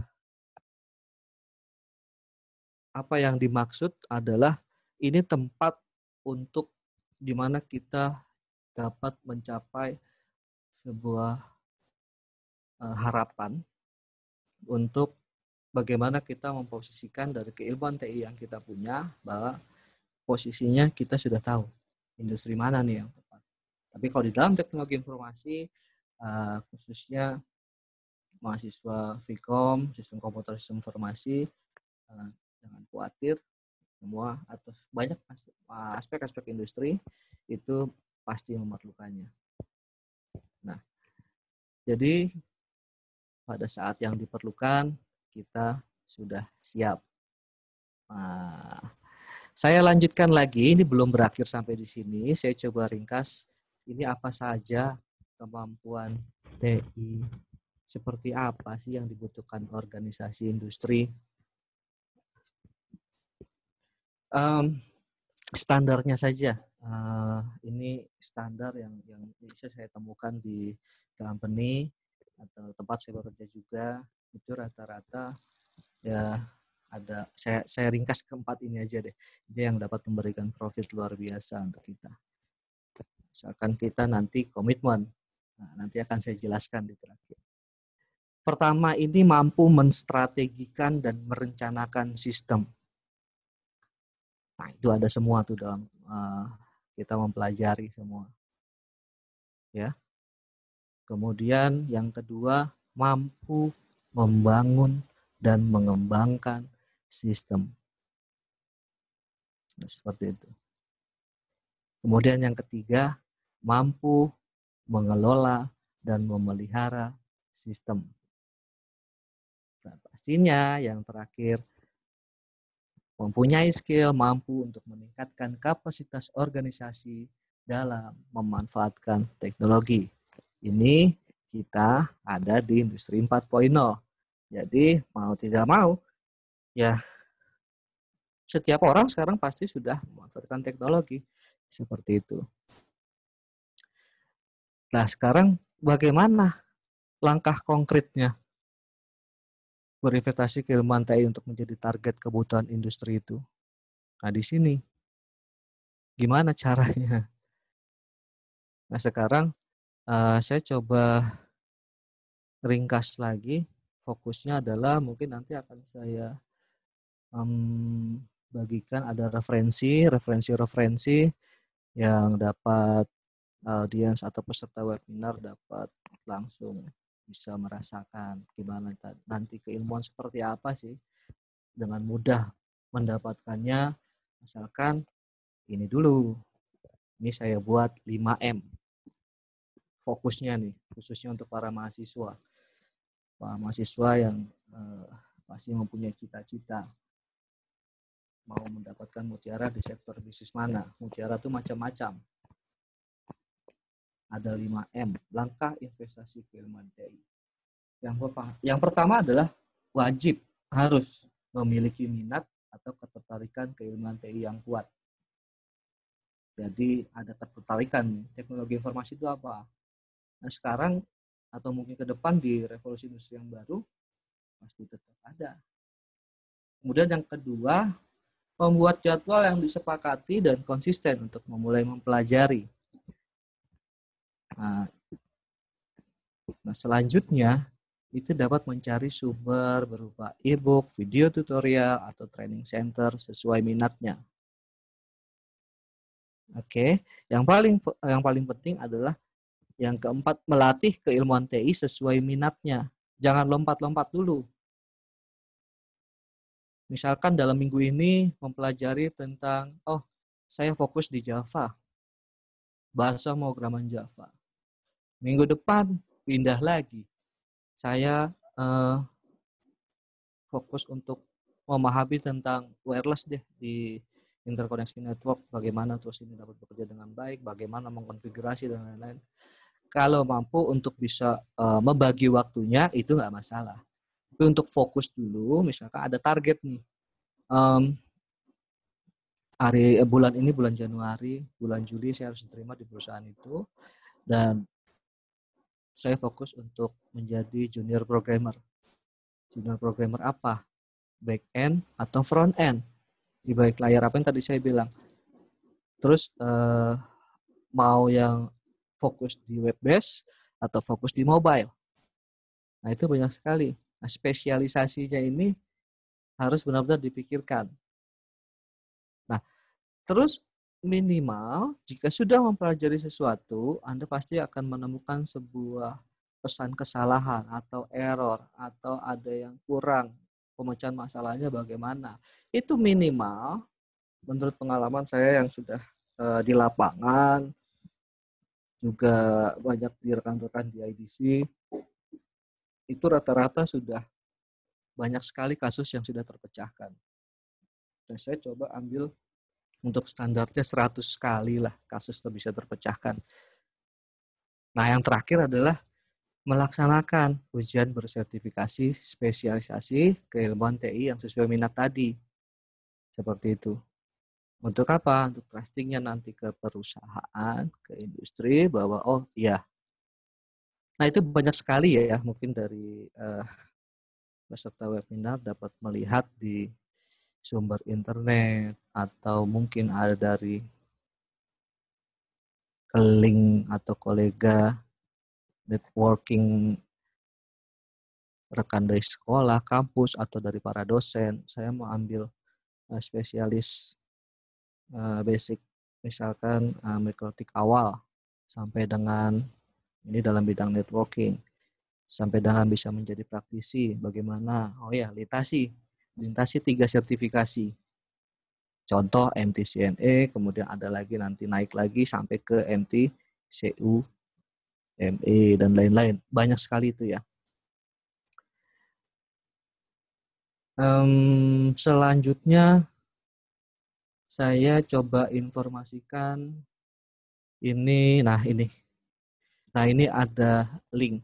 apa yang dimaksud adalah ini tempat untuk di mana kita dapat mencapai sebuah eh, harapan untuk bagaimana kita memposisikan dari keilmuan T I yang kita punya, bahwa posisinya kita sudah tahu industri mana nih yang tepat. Tapi kalau di dalam teknologi informasi, uh, khususnya mahasiswa Vkom, sistem komputer sistem informasi, uh, jangan khawatir, semua atau banyak aspek-aspek industri itu pasti memerlukannya. Nah, jadi pada saat yang diperlukan kita sudah siap. Nah, saya lanjutkan lagi, ini belum berakhir sampai di sini. Saya coba ringkas, ini apa saja kemampuan T I, seperti apa sih yang dibutuhkan organisasi industri. Um, standarnya saja, uh, ini standar yang yang bisa saya temukan di company atau tempat saya bekerja juga. Itu rata-rata ya ada, saya saya ringkas keempat ini aja deh, dia yang dapat memberikan profit luar biasa untuk kita. Misalkan kita nanti komitmen, nah, nanti akan saya jelaskan di terakhir. Pertama, ini mampu menstrategikan dan merencanakan sistem. Nah, itu ada semua tuh dalam uh, kita mempelajari semua, ya. Kemudian yang kedua, mampu membangun dan mengembangkan sistem. Nah, seperti itu. Kemudian yang ketiga, mampu mengelola dan memelihara sistem. Nah, pastinya yang terakhir, mempunyai skill mampu untuk meningkatkan kapasitas organisasi dalam memanfaatkan teknologi. Ini kita ada di industri empat titik nol. Jadi mau tidak mau, ya setiap orang sekarang pasti sudah memanfaatkan teknologi. Seperti itu. Nah, sekarang bagaimana langkah konkretnya berinvestasi keilmuan T I untuk menjadi target kebutuhan industri itu? Nah, di sini gimana caranya? Nah, sekarang uh, saya coba ringkas lagi. Fokusnya adalah mungkin nanti akan saya um, bagikan ada referensi, referensi-referensi yang dapat audiens atau peserta webinar dapat langsung bisa merasakan gimana nanti keilmuan seperti apa sih, dengan mudah mendapatkannya. Misalkan ini dulu, ini saya buat lima M fokusnya nih, khususnya untuk para mahasiswa para mahasiswa yang eh, masih mempunyai cita-cita mau mendapatkan mutiara di sektor bisnis mana. Mutiara itu macam-macam. Ada lima M, langkah investasi keilmuan T I. Yang, yang pertama adalah wajib harus memiliki minat atau ketertarikan keilmuan T I yang kuat. Jadi ada ketertarikan teknologi informasi itu apa? Nah sekarang atau mungkin ke depan di revolusi industri yang baru pasti tetap ada. Kemudian yang kedua, membuat jadwal yang disepakati dan konsisten untuk memulai mempelajari. Nah, nah selanjutnya itu dapat mencari sumber berupa e-book, video tutorial, atau training center sesuai minatnya. Oke, yang paling yang paling penting adalah yang keempat, melatih keilmuan T I sesuai minatnya. Jangan lompat-lompat dulu. Misalkan dalam minggu ini mempelajari tentang, oh saya fokus di Java, bahasa pemrograman Java. Minggu depan pindah lagi. Saya eh, fokus untuk memahami tentang wireless deh di interkoneksi network, bagaimana terus ini dapat bekerja dengan baik, bagaimana mengkonfigurasi dan lain-lain. Kalau mampu untuk bisa uh, membagi waktunya itu nggak masalah. Tapi untuk fokus dulu, misalkan ada target nih, um, hari eh, bulan ini bulan Januari, bulan Juli saya harus diterima di perusahaan itu, dan saya fokus untuk menjadi junior programmer. Junior programmer apa? Back end atau front end? Di balik layar apa yang tadi saya bilang. Terus uh, mau yang fokus di web base atau fokus di mobile. Nah, itu banyak sekali. Nah, spesialisasinya ini harus benar-benar dipikirkan. Nah, terus minimal jika sudah mempelajari sesuatu, Anda pasti akan menemukan sebuah pesan kesalahan atau error atau ada yang kurang, pemecahan masalahnya bagaimana. Itu minimal menurut pengalaman saya yang sudah uh, di lapangan, juga banyak di rekan-rekan di I D C, itu rata-rata sudah banyak sekali kasus yang sudah terpecahkan. Dan saya coba ambil untuk standarnya seratus kali lah kasus bisa terpecahkan. Nah yang terakhir adalah melaksanakan ujian bersertifikasi spesialisasi keilmuan T I yang sesuai minat tadi. Seperti itu. Untuk apa? Untuk trustingnya nanti ke perusahaan, ke industri, bahwa oh iya. Nah itu banyak sekali ya, mungkin dari uh, peserta webinar dapat melihat di sumber internet atau mungkin ada dari link atau kolega networking rekan dari sekolah, kampus atau dari para dosen. Saya mau ambil uh, spesialis uh, basic misalkan uh, mikrotik awal sampai dengan ini dalam bidang networking sampai dengan bisa menjadi praktisi bagaimana oh ya lintasi lintasi tiga sertifikasi contoh M T C N E kemudian ada lagi nanti naik lagi sampai ke M T C U M E dan lain-lain banyak sekali itu ya. Um, selanjutnya saya coba informasikan ini nah ini Nah, ini ada link.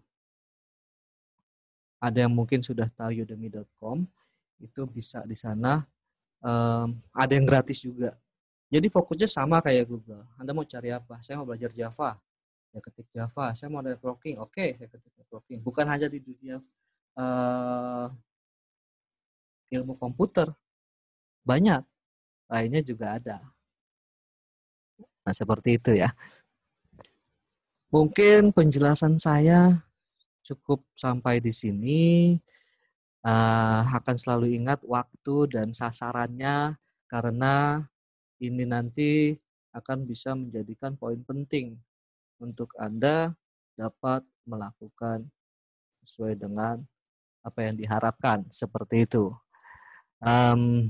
Ada yang mungkin sudah tahu udemy dot com, itu bisa di sana. Um, ada yang gratis juga. Jadi fokusnya sama kayak Google. Anda mau cari apa? Saya mau belajar Java. Ya ketik Java. Saya mau networking. Oke, saya ketik networking. Bukan hanya di dunia uh, ilmu komputer. Banyak. Lainnya juga ada. Nah, seperti itu ya. Mungkin penjelasan saya cukup sampai di sini. Uh, akan selalu ingat waktu dan sasarannya karena ini nanti akan bisa menjadikan poin penting untuk Anda dapat melakukan sesuai dengan apa yang diharapkan seperti itu. Um,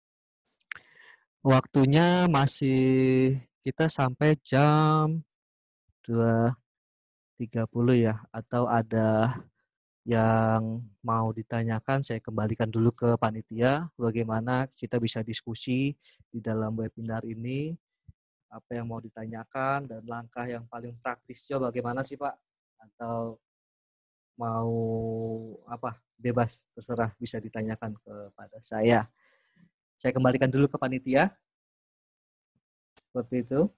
waktunya masih kita sampai jam dua tiga puluh ya atau ada yang mau ditanyakan saya kembalikan dulu ke panitia bagaimana kita bisa diskusi di dalam webinar ini apa yang mau ditanyakan dan langkah yang paling praktisnya bagaimana sih Pak atau mau apa bebas, terserah, bisa ditanyakan kepada saya. Saya kembalikan dulu ke panitia. Seperti itu.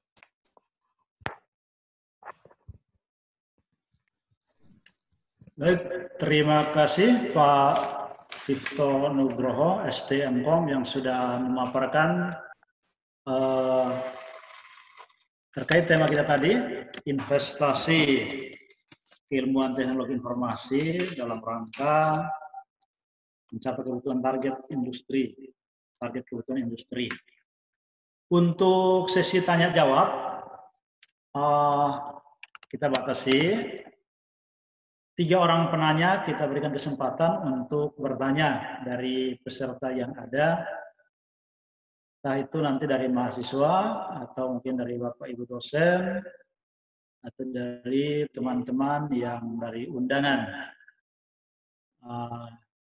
Baik, terima kasih Pak Vito Nugroho, S T M Kom, yang sudah memaparkan uh, terkait tema kita tadi, investasi keilmuan teknologi informasi dalam rangka mencapai kebutuhan target industri, target kebutuhan industri. Untuk sesi tanya jawab, uh, kita batasi. Tiga orang penanya kita berikan kesempatan untuk bertanya dari peserta yang ada. Entah itu nanti dari mahasiswa, atau mungkin dari Bapak Ibu dosen, atau dari teman-teman yang dari undangan. Uh,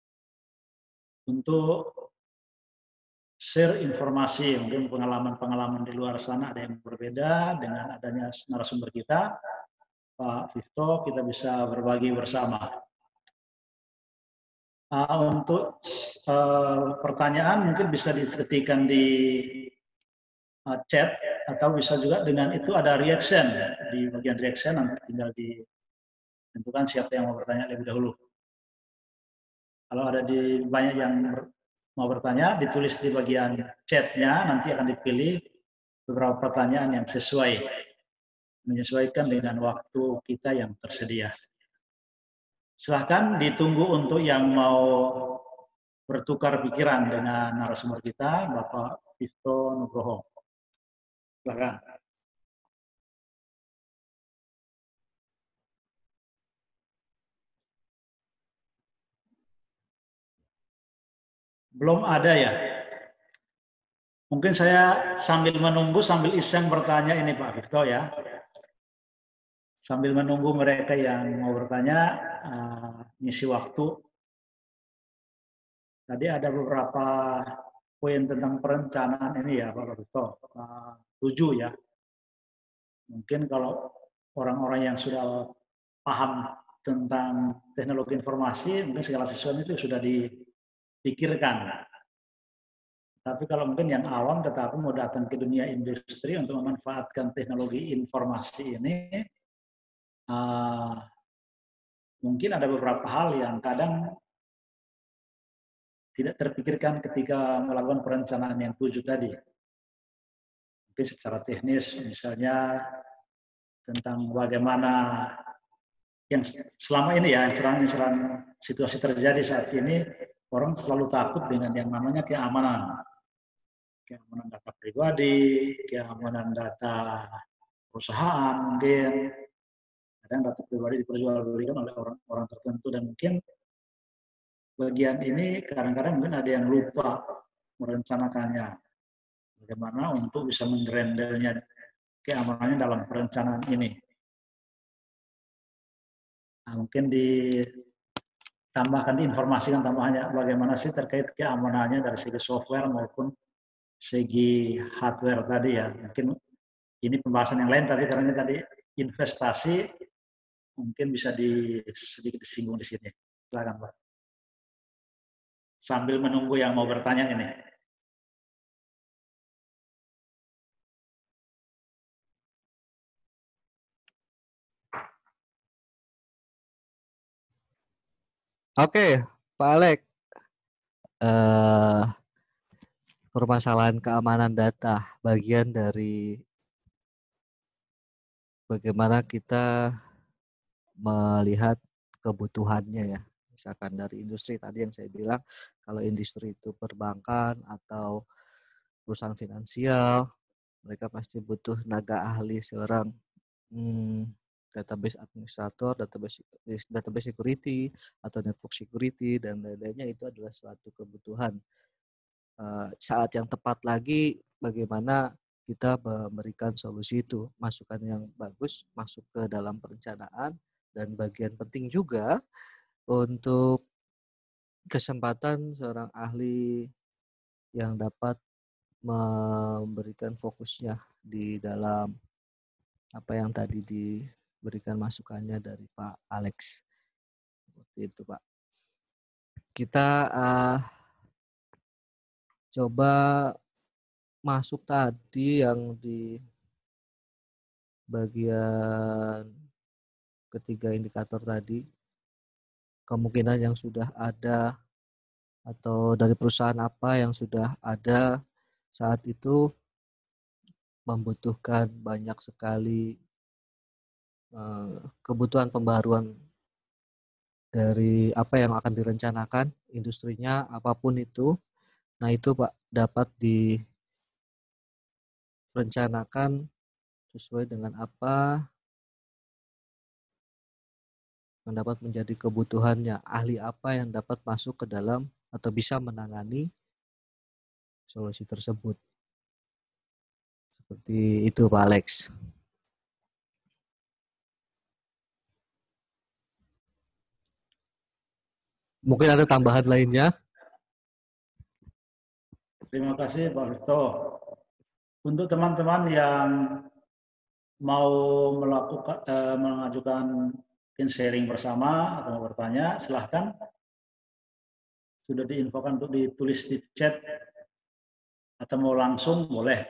untuk share informasi, mungkin pengalaman-pengalaman di luar sana ada yang berbeda dengan adanya narasumber kita, Pak Vito, kita bisa berbagi bersama. Uh, untuk uh, pertanyaan mungkin bisa diketikkan di uh, chat, atau bisa juga dengan itu ada reaction, di bagian reaction nanti tinggal ditentukan siapa yang mau bertanya lebih dahulu. Kalau ada di banyak yang mau bertanya, ditulis di bagian chatnya, nanti akan dipilih beberapa pertanyaan yang sesuai, menyesuaikan dengan waktu kita yang tersedia. Silahkan ditunggu untuk yang mau bertukar pikiran dengan narasumber kita, Bapak Vito Nugroho. Silahkan. Belum ada ya? Mungkin saya sambil menunggu, sambil iseng bertanya ini Pak Vito ya. Sambil menunggu mereka yang mau bertanya, uh, ngisi waktu. Tadi ada beberapa poin tentang perencanaan ini ya Pak Vito, uh, tujuh ya. Mungkin kalau orang-orang yang sudah paham tentang teknologi informasi, mungkin segala sesuatu itu sudah dipikirkan. Tapi kalau mungkin yang awam tetapi mau datang ke dunia industri untuk memanfaatkan teknologi informasi ini, uh, mungkin ada beberapa hal yang kadang tidak terpikirkan ketika melakukan perencanaan yang tujuh tadi. Mungkin secara teknis, misalnya tentang bagaimana yang selama ini ya, serang-serang situasi terjadi saat ini, orang selalu takut dengan yang namanya keamanan. Keamanan data pribadi, keamanan data perusahaan mungkin. Kadang data pribadi diperjualbelikan oleh orang-orang tertentu, dan mungkin bagian ini kadang-kadang mungkin ada yang lupa merencanakannya. Bagaimana untuk bisa mengrendelnya keamanannya dalam perencanaan ini. Nah, mungkin ditambahkan, diinformasikan tambahannya bagaimana sih terkait keamanannya dari segi software maupun segi hardware tadi ya. Mungkin ini pembahasan yang lain, tapi karena tadi investasi mungkin bisa di, sedikit disinggung di sini. Silakan Pak. Sambil menunggu yang mau bertanya ini. Oke, Pak Alek. Uh, permasalahan keamanan data bagian dari bagaimana kita melihat kebutuhannya ya. Misalkan dari industri tadi yang saya bilang, kalau industri itu perbankan atau perusahaan finansial, mereka pasti butuh tenaga ahli seorang hmm, database administrator, database database security atau network security dan lain-lainnya. Itu adalah suatu kebutuhan. Uh, saat yang tepat lagi bagaimana kita memberikan solusi itu, masukan yang bagus masuk ke dalam perencanaan, dan bagian penting juga untuk kesempatan seorang ahli yang dapat memberikan fokusnya di dalam apa yang tadi diberikan masukannya dari Pak Alex. seperti itu, Pak. Kita uh, coba masuk tadi yang di bagian ketiga indikator tadi, kemungkinan yang sudah ada atau dari perusahaan apa yang sudah ada saat itu membutuhkan banyak sekali uh, kebutuhan pembaruan dari apa yang akan direncanakan, industrinya apapun itu. Nah itu Pak dapat direncanakan sesuai dengan apa yang dapat menjadi kebutuhannya, ahli apa yang dapat masuk ke dalam atau bisa menangani solusi tersebut. Seperti itu Pak Alex. Mungkin ada tambahan lainnya. Terima kasih Pak Vito. Untuk teman-teman yang mau melakukan eh, mengajukan sharing bersama atau mau bertanya, silahkan. Sudah diinfokan untuk ditulis di chat atau mau langsung boleh.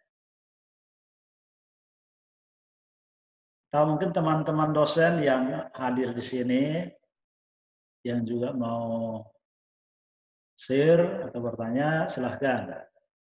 Atau mungkin teman-teman dosen yang hadir di sini yang juga mau share atau bertanya, silahkan.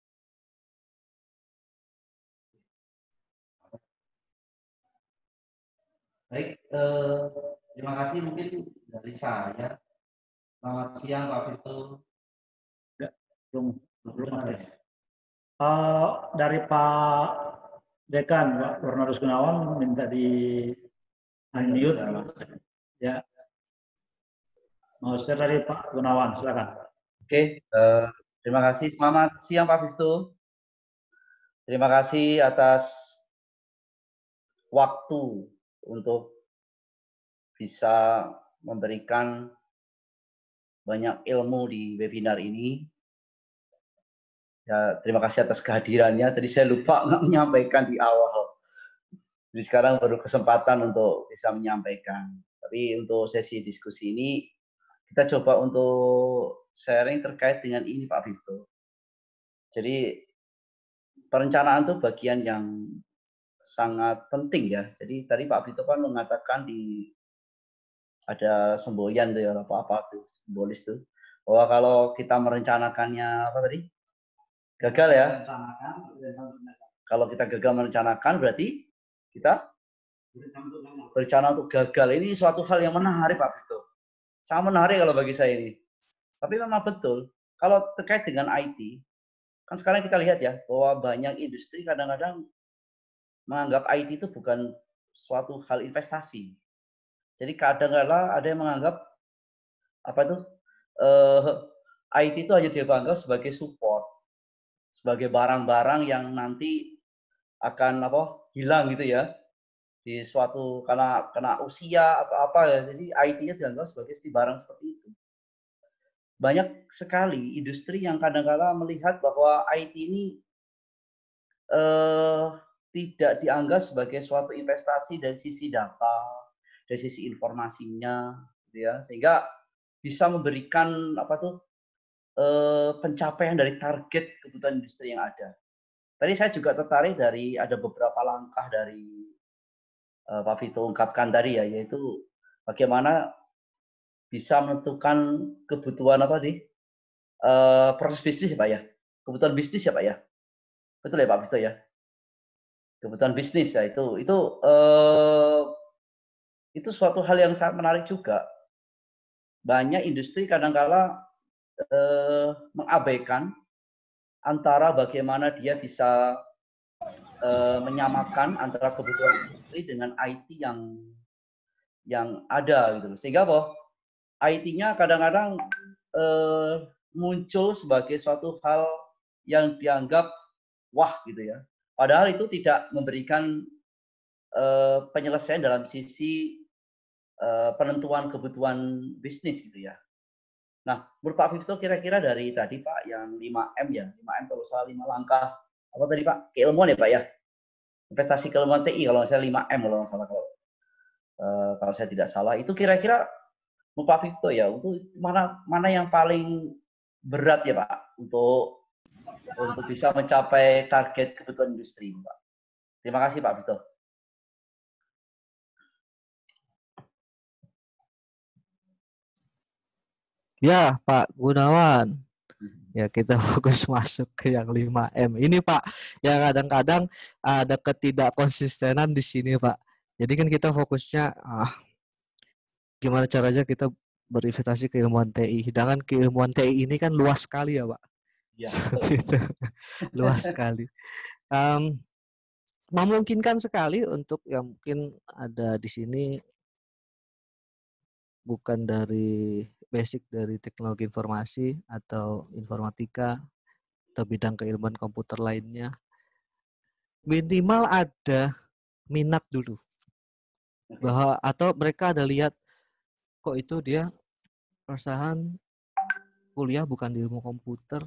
Baik, eh, terima kasih mungkin dari saya. Selamat siang Pak Vito. Ya, belum belum ada. Uh, dari Pak Dekan, Pak Bernardus Gunawan minta di unmute. Ya. Mau share dari Pak Gunawan, silakan. Oke, uh, terima kasih. Selamat siang Pak Vito. Terima kasih atas waktu untuk bisa memberikan banyak ilmu di webinar ini. Ya, terima kasih atas kehadirannya. Tadi saya lupa menyampaikan di awal. Jadi sekarang baru kesempatan untuk bisa menyampaikan. Tapi untuk sesi diskusi ini, kita coba untuk sharing terkait dengan ini Pak Vito. Jadi perencanaan itu bagian yang sangat penting ya. Jadi tadi Pak Vito kan mengatakan di ada semboyan tuh ya, apa-apa tuh, simbolis tuh. Bahwa kalau kita merencanakannya apa tadi? Gagal ya. Kalau kita gagal merencanakan berarti kita berencana untuk gagal. Ini suatu hal yang menarik Pak Vito. Sangat menarik kalau bagi saya ini. Tapi memang betul, kalau terkait dengan I T, kan sekarang kita lihat ya, bahwa banyak industri kadang-kadang menganggap I T itu bukan suatu hal investasi. Jadi kadang-kadang ada yang menganggap apa itu uh, I T itu hanya dianggap sebagai support, sebagai barang-barang yang nanti akan apa hilang gitu ya di suatu karena kena usia atau apa ya. Jadi I T-nya dianggap sebagai barang seperti itu. Banyak sekali industri yang kadang-kadang melihat bahwa I T ini eh, tidak dianggap sebagai suatu investasi dari sisi data, dari sisi informasinya, gitu ya, sehingga bisa memberikan apa tuh eh, pencapaian dari target kebutuhan industri yang ada. Tadi saya juga tertarik dari ada beberapa langkah dari eh, Pak Vito ungkapkan tadi ya, yaitu bagaimana bisa menentukan kebutuhan apa nih uh, proses bisnis ya Pak ya, kebutuhan bisnis ya Pak ya, betul ya Pak Vito ya, kebutuhan bisnis ya itu itu uh, itu suatu hal yang sangat menarik juga. Banyak industri kadang-kala uh, mengabaikan antara bagaimana dia bisa uh, menyamakan antara kebutuhan industri dengan I T yang yang ada gitu, sehingga apa I T-nya kadang-kadang eh, muncul sebagai suatu hal yang dianggap wah gitu ya. Padahal itu tidak memberikan eh, penyelesaian dalam sisi eh, penentuan kebutuhan bisnis gitu ya. Nah, menurut Pak Vito kira-kira dari tadi Pak yang lima M ya, lima M kalau salah lima langkah apa tadi Pak? Keilmuan ya Pak ya. Investasi keilmuan T I kalau saya lima M kalau nggak salah kalau eh, kalau saya tidak salah itu kira-kira Pak Victor ya, untuk mana mana yang paling berat ya Pak untuk untuk bisa mencapai target kebutuhan industri Pak. Terima kasih Pak Victor. Ya Pak Gunawan. Ya kita fokus masuk ke yang lima M. Ini Pak, yang kadang-kadang ada ketidakkonsistenan di sini Pak. Jadi kan kita fokusnya ah, gimana caranya kita berinvestasi ke ilmuwan T I. Sedangkan keilmuan T I ini kan luas sekali ya Pak. Ya, Itu luas sekali. Um, memungkinkan sekali untuk yang mungkin ada di sini bukan dari basic dari teknologi informasi atau informatika atau bidang keilmuan komputer lainnya, minimal ada minat dulu bahwa atau mereka ada lihat kok itu dia perusahaan kuliah bukan di ilmu komputer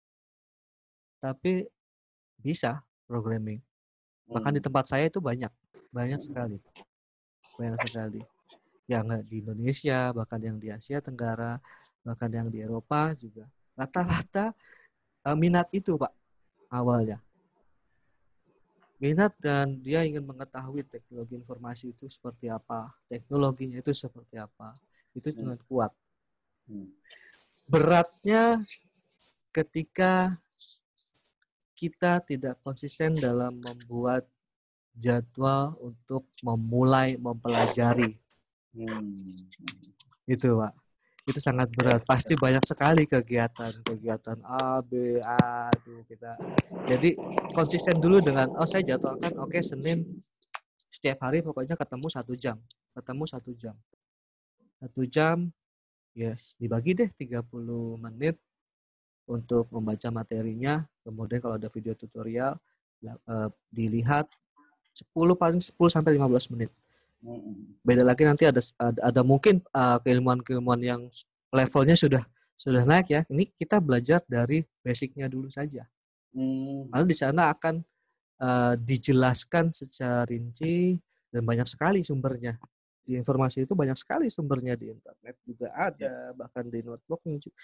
tapi bisa programming. Bahkan di tempat saya itu banyak banyak sekali banyak sekali yang di Indonesia, bahkan yang di Asia Tenggara, bahkan yang di Eropa juga rata-rata uh, minat itu Pak awalnya minat dan dia ingin mengetahui teknologi informasi itu seperti apa, teknologinya itu seperti apa, itu sangat kuat. Beratnya ketika kita tidak konsisten dalam membuat jadwal untuk memulai mempelajari. Hmm. Itu Pak, itu sangat berat. Pasti banyak sekali kegiatan-kegiatan A, B, A, aduh kita. Jadi konsisten dulu dengan, oh saya jadwalkan, oke okay, Senin setiap hari pokoknya ketemu satu jam, ketemu satu jam, satu jam, yes dibagi deh tiga puluh menit untuk membaca materinya. Kemudian kalau ada video tutorial uh, dilihat sepuluh paling sepuluh sampai lima belas menit. Beda lagi nanti ada ada, ada mungkin uh, keilmuan-keilmuan yang levelnya sudah sudah naik ya. Ini kita belajar dari basicnya dulu saja. Hmm. Lalu di sana akan uh, dijelaskan secara rinci dan banyak sekali sumbernya. Di informasi itu banyak sekali sumbernya, di internet juga ada, bahkan di notebooknya juga.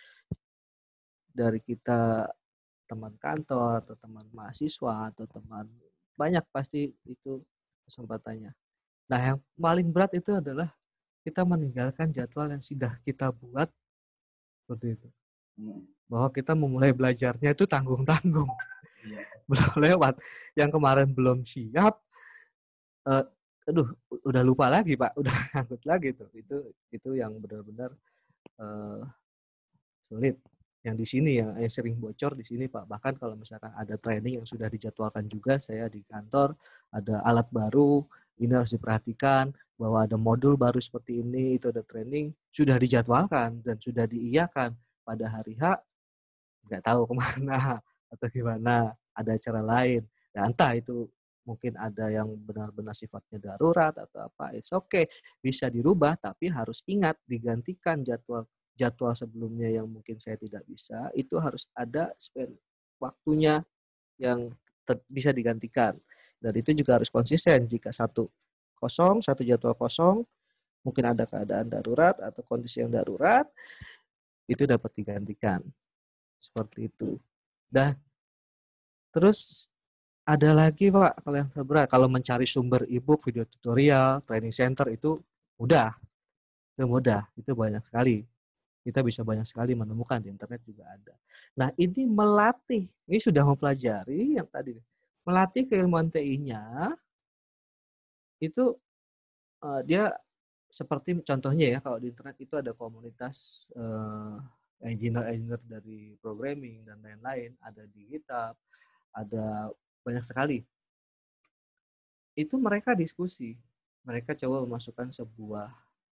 Dari kita teman kantor atau teman mahasiswa atau teman banyak pasti itu kesempatannya. Nah, yang paling berat itu adalah kita meninggalkan jadwal yang sudah kita buat seperti itu. Bahwa kita memulai belajarnya itu tanggung-tanggung. Ya. Belum lewat. Yang kemarin belum siap, uh, aduh, udah lupa lagi Pak, udah ngangkut lagi tuh. Itu itu yang benar-benar uh, sulit. Yang di sini yang, yang sering bocor di sini Pak. Bahkan kalau misalkan ada training yang sudah dijadwalkan juga, saya di kantor ada alat baru, ini harus diperhatikan bahwa ada modul baru seperti ini, itu ada training, sudah dijadwalkan dan sudah diiyakan pada hari H, nggak tahu kemana atau gimana, ada acara lain. Dan entah itu mungkin ada yang benar-benar sifatnya darurat atau apa, it's okay, bisa dirubah, tapi harus ingat digantikan jadwal jadwal sebelumnya yang mungkin saya tidak bisa, itu harus ada spend waktunya yang ter- bisa digantikan. Dan itu juga harus konsisten. Jika satu kosong, satu jadwal kosong, mungkin ada keadaan darurat atau kondisi yang darurat, itu dapat digantikan. Seperti itu. Dan terus ada lagi Pak, kalau yang terberat, kalau mencari sumber e-book, video tutorial, training center itu mudah. Itu mudah, itu banyak sekali. Kita bisa banyak sekali menemukan di internet juga ada. Nah, ini melatih, ini sudah mempelajari yang tadi, melatih keilmuan T I-nya, itu uh, dia seperti contohnya ya, kalau di internet itu ada komunitas uh, engineer-engineer dari programming dan lain-lain, ada di GitHub, ada banyak sekali. Itu mereka diskusi, mereka coba memasukkan sebuah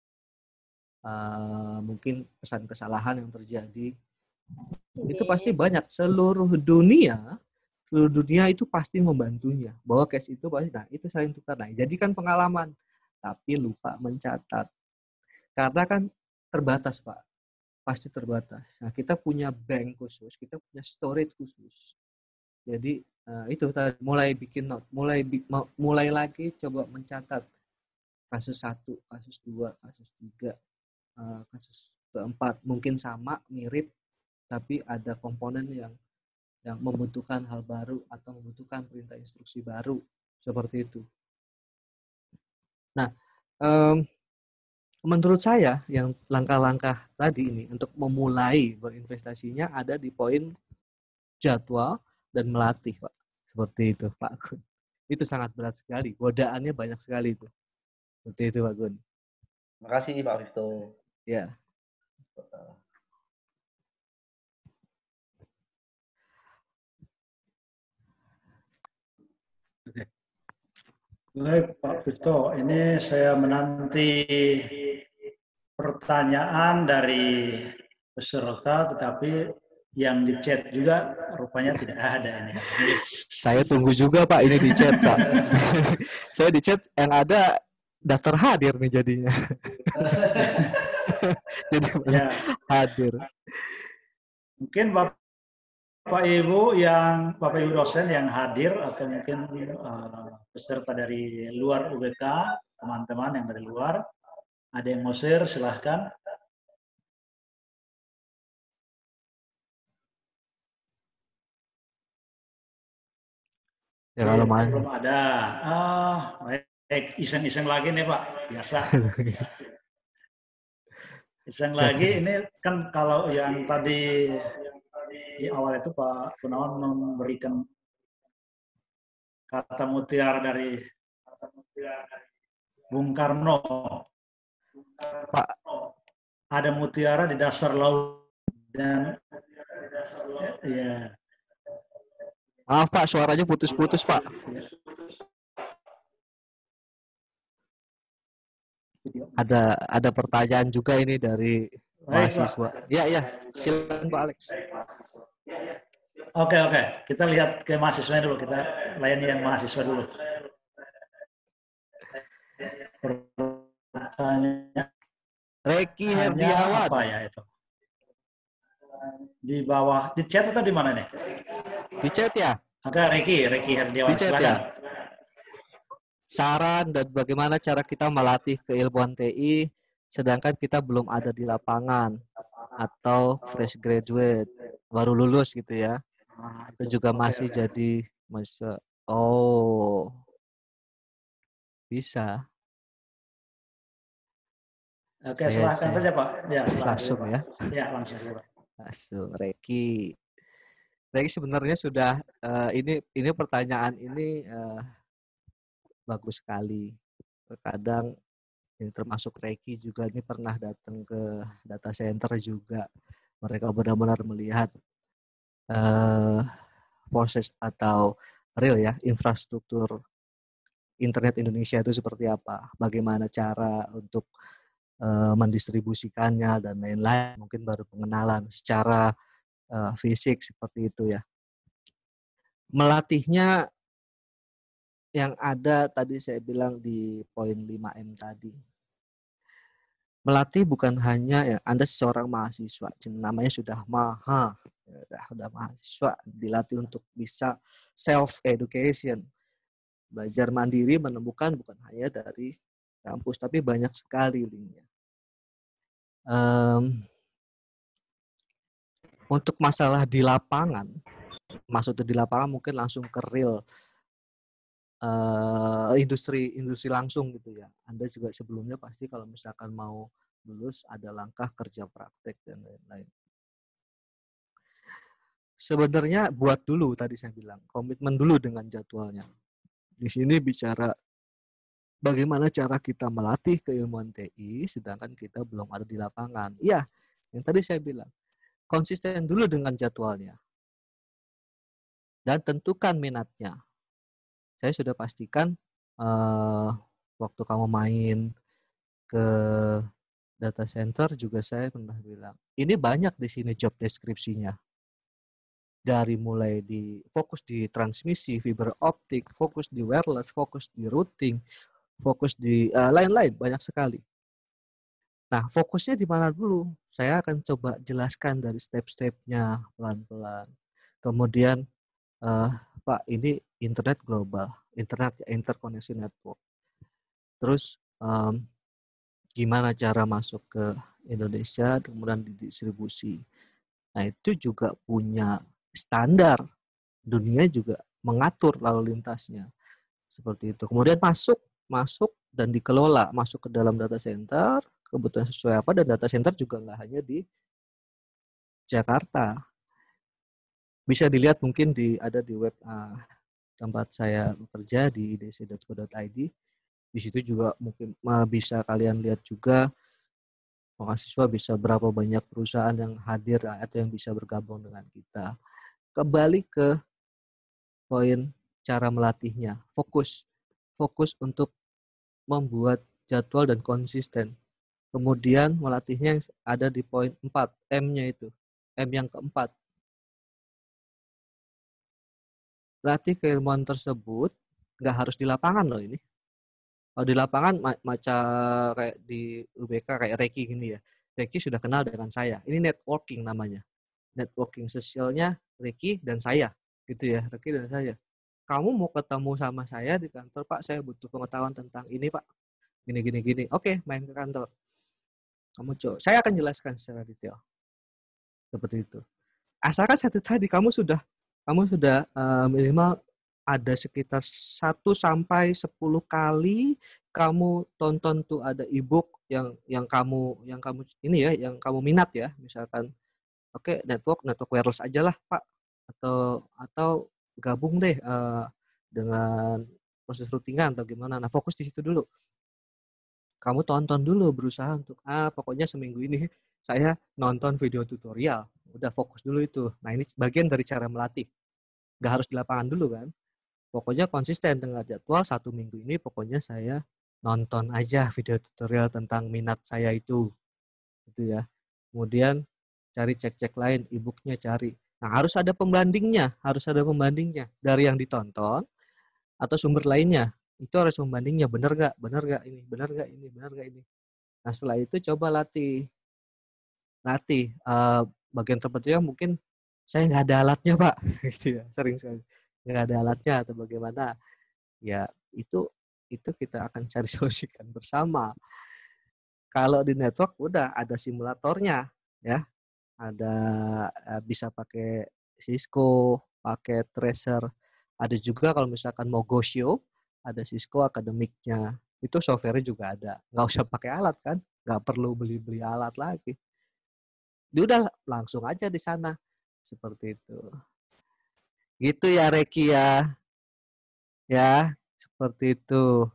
Uh, mungkin kesan kesalahan yang terjadi, itu pasti banyak, seluruh dunia seluruh dunia itu pasti membantunya bahwa case itu pasti, nah itu saling tukar. Nah, jadikan pengalaman tapi lupa mencatat karena kan terbatas Pak, pasti terbatas. Nah, kita punya bank khusus, kita punya storage khusus, jadi uh, itu tadi mulai bikin note, mulai mulai lagi coba mencatat kasus satu, kasus dua, kasus tiga. uh, kasus keempat mungkin sama, mirip, tapi ada komponen yang yang membutuhkan hal baru atau membutuhkan perintah instruksi baru seperti itu. Nah, um, menurut saya yang langkah-langkah tadi ini untuk memulai berinvestasinya ada di poin jadwal dan melatih, Pak. Seperti itu, Pak Gun. Itu sangat berat sekali, godaannya banyak sekali itu. Seperti itu, Pak Gun. Terima kasih, Pak Vito. Ya. Oke. Baik, Pak Vito, ini saya menanti pertanyaan dari peserta, tetapi yang di chat juga rupanya tidak ada ini. Saya tunggu juga, Pak, ini di chat, Pak. Saya di chat yang ada daftar hadir nih jadinya. Jadi Ya. hadir. Mungkin Bapak Bapak Ibu yang Bapak Ibu dosen yang hadir atau mungkin uh, peserta dari luar U B K, teman-teman yang dari luar, ada yang mau share, silahkan. Ya kalau mau. Belum ada. Ah, baik, iseng-iseng lagi nih Pak, biasa. Iseng lagi, ini kan kalau yang tadi di awal itu Pak Gunawan memberikan kata mutiara dari Bung Karno. Pak, ada mutiara di dasar laut dan ya. Maaf Pak, suaranya putus-putus Pak. Ada ada pertanyaan juga ini dari mahasiswa. Ya ya, silakan Pak Alex. Oke oke, kita lihat ke mahasiswanya dulu, kita layani yang mahasiswa dulu. Pertanyaan Reki Herdiawan. Apa ya itu? Di bawah, di chat atau di mana nih? Di chat ya. Oke, Reki, Reki Herdiawan. Di chat ya. Saran dan bagaimana cara kita melatih keilmuan T I sedangkan kita belum ada di lapangan atau fresh graduate, baru lulus gitu ya. Nah, itu juga masih okay, jadi masa oh bisa. Oke, saya, silakan saya, saja Pak. Ya, langsung Pak. ya. Ya, langsung ya, Pak. Langsung Reki. Reki sebenarnya sudah uh, ini ini pertanyaan ini uh, bagus sekali. Terkadang ini termasuk Reki juga ini pernah datang ke data center juga. Mereka benar-benar melihat uh, proses atau real ya infrastruktur internet Indonesia itu seperti apa, bagaimana cara untuk uh, mendistribusikannya dan lain-lain, mungkin baru pengenalan secara uh, fisik seperti itu ya. Melatihnya yang ada tadi saya bilang di poin lima M tadi. Melatih bukan hanya ya Anda seorang mahasiswa, namanya sudah maha, ya, sudah mahasiswa dilatih untuk bisa self education, belajar mandiri, menemukan bukan hanya dari kampus tapi banyak sekali linknya. Um, untuk masalah di lapangan, maksudnya di lapangan mungkin langsung ke real uh, industri industri langsung gitu ya. Anda juga sebelumnya pasti kalau misalkan mau lulus ada langkah kerja praktek dan lain-lain. Sebenarnya buat dulu tadi saya bilang, komitmen dulu dengan jadwalnya. Di sini bicara bagaimana cara kita melatih keilmuan T I sedangkan kita belum ada di lapangan. Iya, yang tadi saya bilang, konsisten dulu dengan jadwalnya. Dan tentukan minatnya. Saya sudah pastikan uh, waktu kamu main ke data center juga saya pernah bilang, ini banyak di sini job deskripsinya. Dari mulai di fokus di transmisi fiber optik, fokus di wireless, fokus di routing, fokus di uh, lain-lain, banyak sekali. Nah, fokusnya di mana dulu? Saya akan coba jelaskan dari step-stepnya pelan-pelan. Kemudian, uh, Pak, ini internet global, internet interconnection network. Terus, um, gimana cara masuk ke Indonesia, kemudian didistribusi. Nah, itu juga punya standar. Dunia juga mengatur lalu lintasnya. Seperti itu. Kemudian masuk, masuk dan dikelola, masuk ke dalam data center, kebutuhan sesuai apa, dan data center juga nggak hanya di Jakarta. Bisa dilihat mungkin di ada di web uh, tempat saya bekerja di i d c dot co dot i d. Di situ juga mungkin uh, bisa kalian lihat juga mahasiswa bisa berapa banyak perusahaan yang hadir atau yang bisa bergabung dengan kita. Kembali ke poin cara melatihnya, fokus. Fokus untuk membuat jadwal dan konsisten. Kemudian melatihnya ada di poin empat, M-nya itu. M yang keempat. Latih keilmuan tersebut nggak harus di lapangan loh ini. Kalau di lapangan macam kayak di U B K kayak Reiki gini ya. Reiki sudah kenal dengan saya. Ini networking namanya. Networking sosialnya Reiki dan saya. Gitu ya, Reiki dan saya. Kamu mau ketemu sama saya di kantor, Pak, saya butuh pengetahuan tentang ini, Pak. Gini, gini, gini. Oke, main ke kantor. Kamu coba. Saya akan jelaskan secara detail. Seperti itu. Asalkan satu tadi, kamu sudah kamu sudah uh, minimal ada sekitar satu sampai sepuluh kali kamu tonton tuh ada e-book yang yang kamu yang kamu ini ya, yang kamu minat ya. Misalkan, oke, okay, network, network wireless aja lah, Pak. Atau atau gabung deh uh, dengan proses routingan atau gimana. Nah, fokus di situ dulu. Kamu tonton dulu, berusaha untuk ah pokoknya seminggu ini saya nonton video tutorial. Udah fokus dulu itu. Nah, ini bagian dari cara melatih. Nggak harus di lapangan dulu kan. Pokoknya konsisten dengan jadwal satu minggu ini pokoknya saya nonton aja video tutorial tentang minat saya itu. Gitu ya. Kemudian cari cek-cek lain, e-booknya cari. Nah, harus ada pembandingnya, harus ada pembandingnya dari yang ditonton atau sumber lainnya. Itu harus pembandingnya, benar nggak, benar nggak ini, benar nggak ini, benar nggak ini. Nah, setelah itu coba latih, latih. Uh, bagian terpentingnya mungkin saya nggak ada alatnya, Pak, gitu ya, sering sekali nggak ada alatnya atau bagaimana. Ya itu itu kita akan cari solusikan bersama. Kalau di network udah ada simulatornya, ya. Ada bisa pakai Cisco, pakai Tracer. Ada juga kalau misalkan mau go show, ada Cisco Academic-nya. Itu software-nya juga ada. Nggak usah pakai alat kan, nggak perlu beli-beli alat lagi. Dia udah langsung aja di sana. Seperti itu. Gitu ya Reki ya. Ya, seperti itu.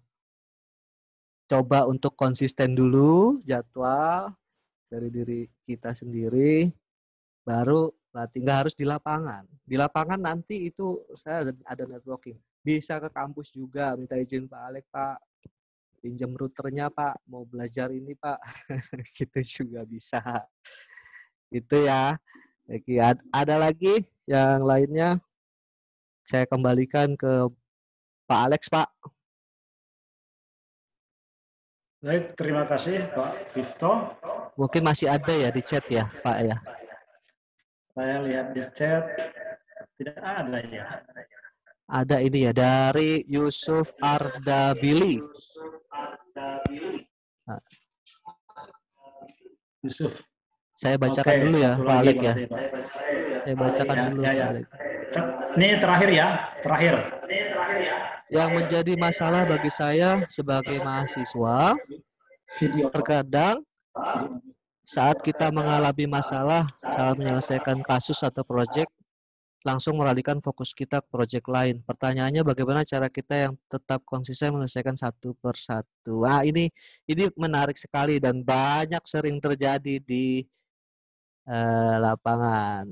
Coba untuk konsisten dulu jadwal dari diri kita sendiri, baru latih. Nggak harus di lapangan. Di lapangan nanti itu saya ada, ada networking. Bisa ke kampus juga, minta izin Pak Alek, Pak. Pinjam routernya, Pak. Mau belajar ini, Pak. Gitu juga bisa. Itu ya. Oke, ada lagi yang lainnya? Saya kembalikan ke Pak Alex, Pak. Baik, terima kasih Pak Vito. Mungkin masih ada ya di chat ya, Pak ya? Saya lihat di chat, tidak ada ya. Ada ini ya, dari Yusuf Ardabili. Nah. Yusuf. Saya bacakan Oke, dulu ya, Pak Alek ya. Pak. Saya bacakan ya, dulu, ya, ya. Pak Alek. Ini terakhir ya, terakhir. Yang menjadi masalah bagi saya sebagai mahasiswa, terkadang saat kita mengalami masalah saat menyelesaikan kasus atau proyek, langsung mengalihkan fokus kita ke proyek lain. Pertanyaannya bagaimana cara kita yang tetap konsisten menyelesaikan satu persatu. Ah, ini ini menarik sekali dan banyak sering terjadi di eh, lapangan.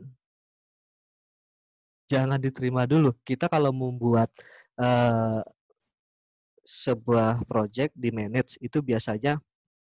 Jangan diterima dulu. Kita kalau membuat eh, sebuah proyek di manage itu biasanya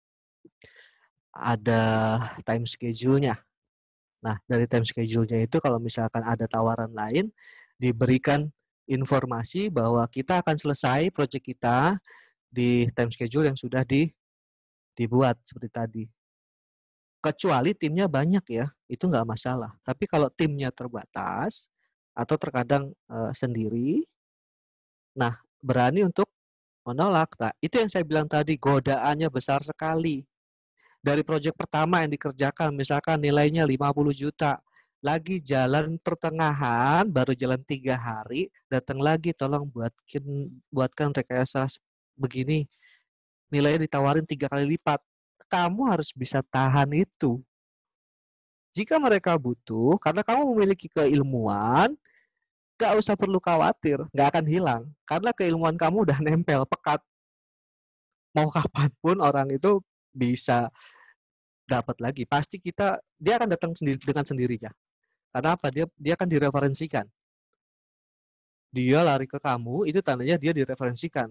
ada time schedule-nya. Nah, dari time schedule-nya itu kalau misalkan ada tawaran lain, diberikan informasi bahwa kita akan selesai proyek kita di time schedule yang sudah di, dibuat seperti tadi. Kecuali timnya banyak ya, itu nggak masalah. Tapi kalau timnya terbatas atau terkadang e, sendiri, nah berani untuk menolak. Nah, itu yang saya bilang tadi, godaannya besar sekali. dari proyek pertama yang dikerjakan, misalkan nilainya lima puluh juta, lagi jalan pertengahan, baru jalan tiga hari, datang lagi, tolong buatkin, buatkan rekayasa begini, nilainya ditawarin tiga kali lipat. Kamu harus bisa tahan itu. Jika mereka butuh, karena kamu memiliki keilmuan, gak usah perlu khawatir, gak akan hilang. Karena keilmuan kamu udah nempel, pekat. Mau kapanpun orang itu bisa dapat lagi. Pasti kita, dia akan datang sendiri dengan sendirinya. Karena apa? Dia dia akan direferensikan. Dia lari ke kamu, itu tandanya dia direferensikan.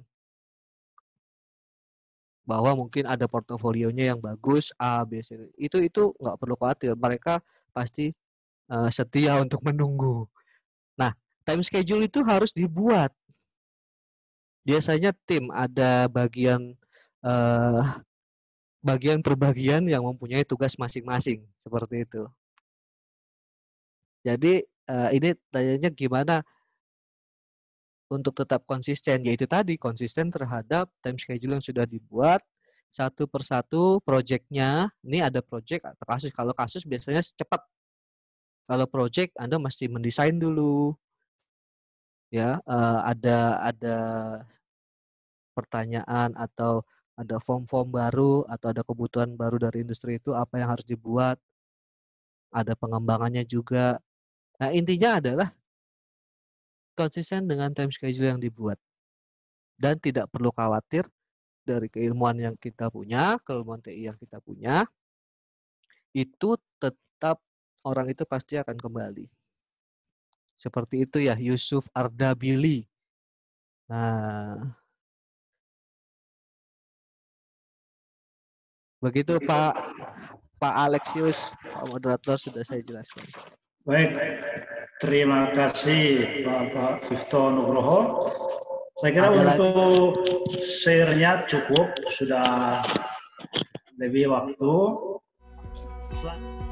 Bahwa mungkin ada portofolionya yang bagus, A, B, C. Itu itu nggak perlu khawatir. Mereka pasti uh, setia untuk menunggu. Nah, time schedule itu harus dibuat. Biasanya tim ada bagian uh, bagian per bagian yang mempunyai tugas masing-masing, seperti itu. Jadi uh, ini tanyanya gimana untuk tetap konsisten, yaitu tadi konsisten terhadap time schedule yang sudah dibuat satu persatu projectnya. Ini ada project atau kasus. Kalau kasus biasanya cepat. Kalau project Anda mesti mendesain dulu, ya uh, ada ada pertanyaan atau ada form-form baru atau ada kebutuhan baru dari industri itu apa yang harus dibuat, ada pengembangannya juga. Nah, intinya adalah konsisten dengan time schedule yang dibuat. Dan tidak perlu khawatir dari keilmuan yang kita punya, keilmuan T I yang kita punya, itu tetap orang itu pasti akan kembali. Seperti itu ya, Yusuf Ardabili. Nah, begitu Pak Pak Alexius, Pak Moderator, sudah saya jelaskan. Baik, terima kasih Bapak Vifto Nugroho. Saya kira Ada untuk share-nya cukup, sudah lebih waktu.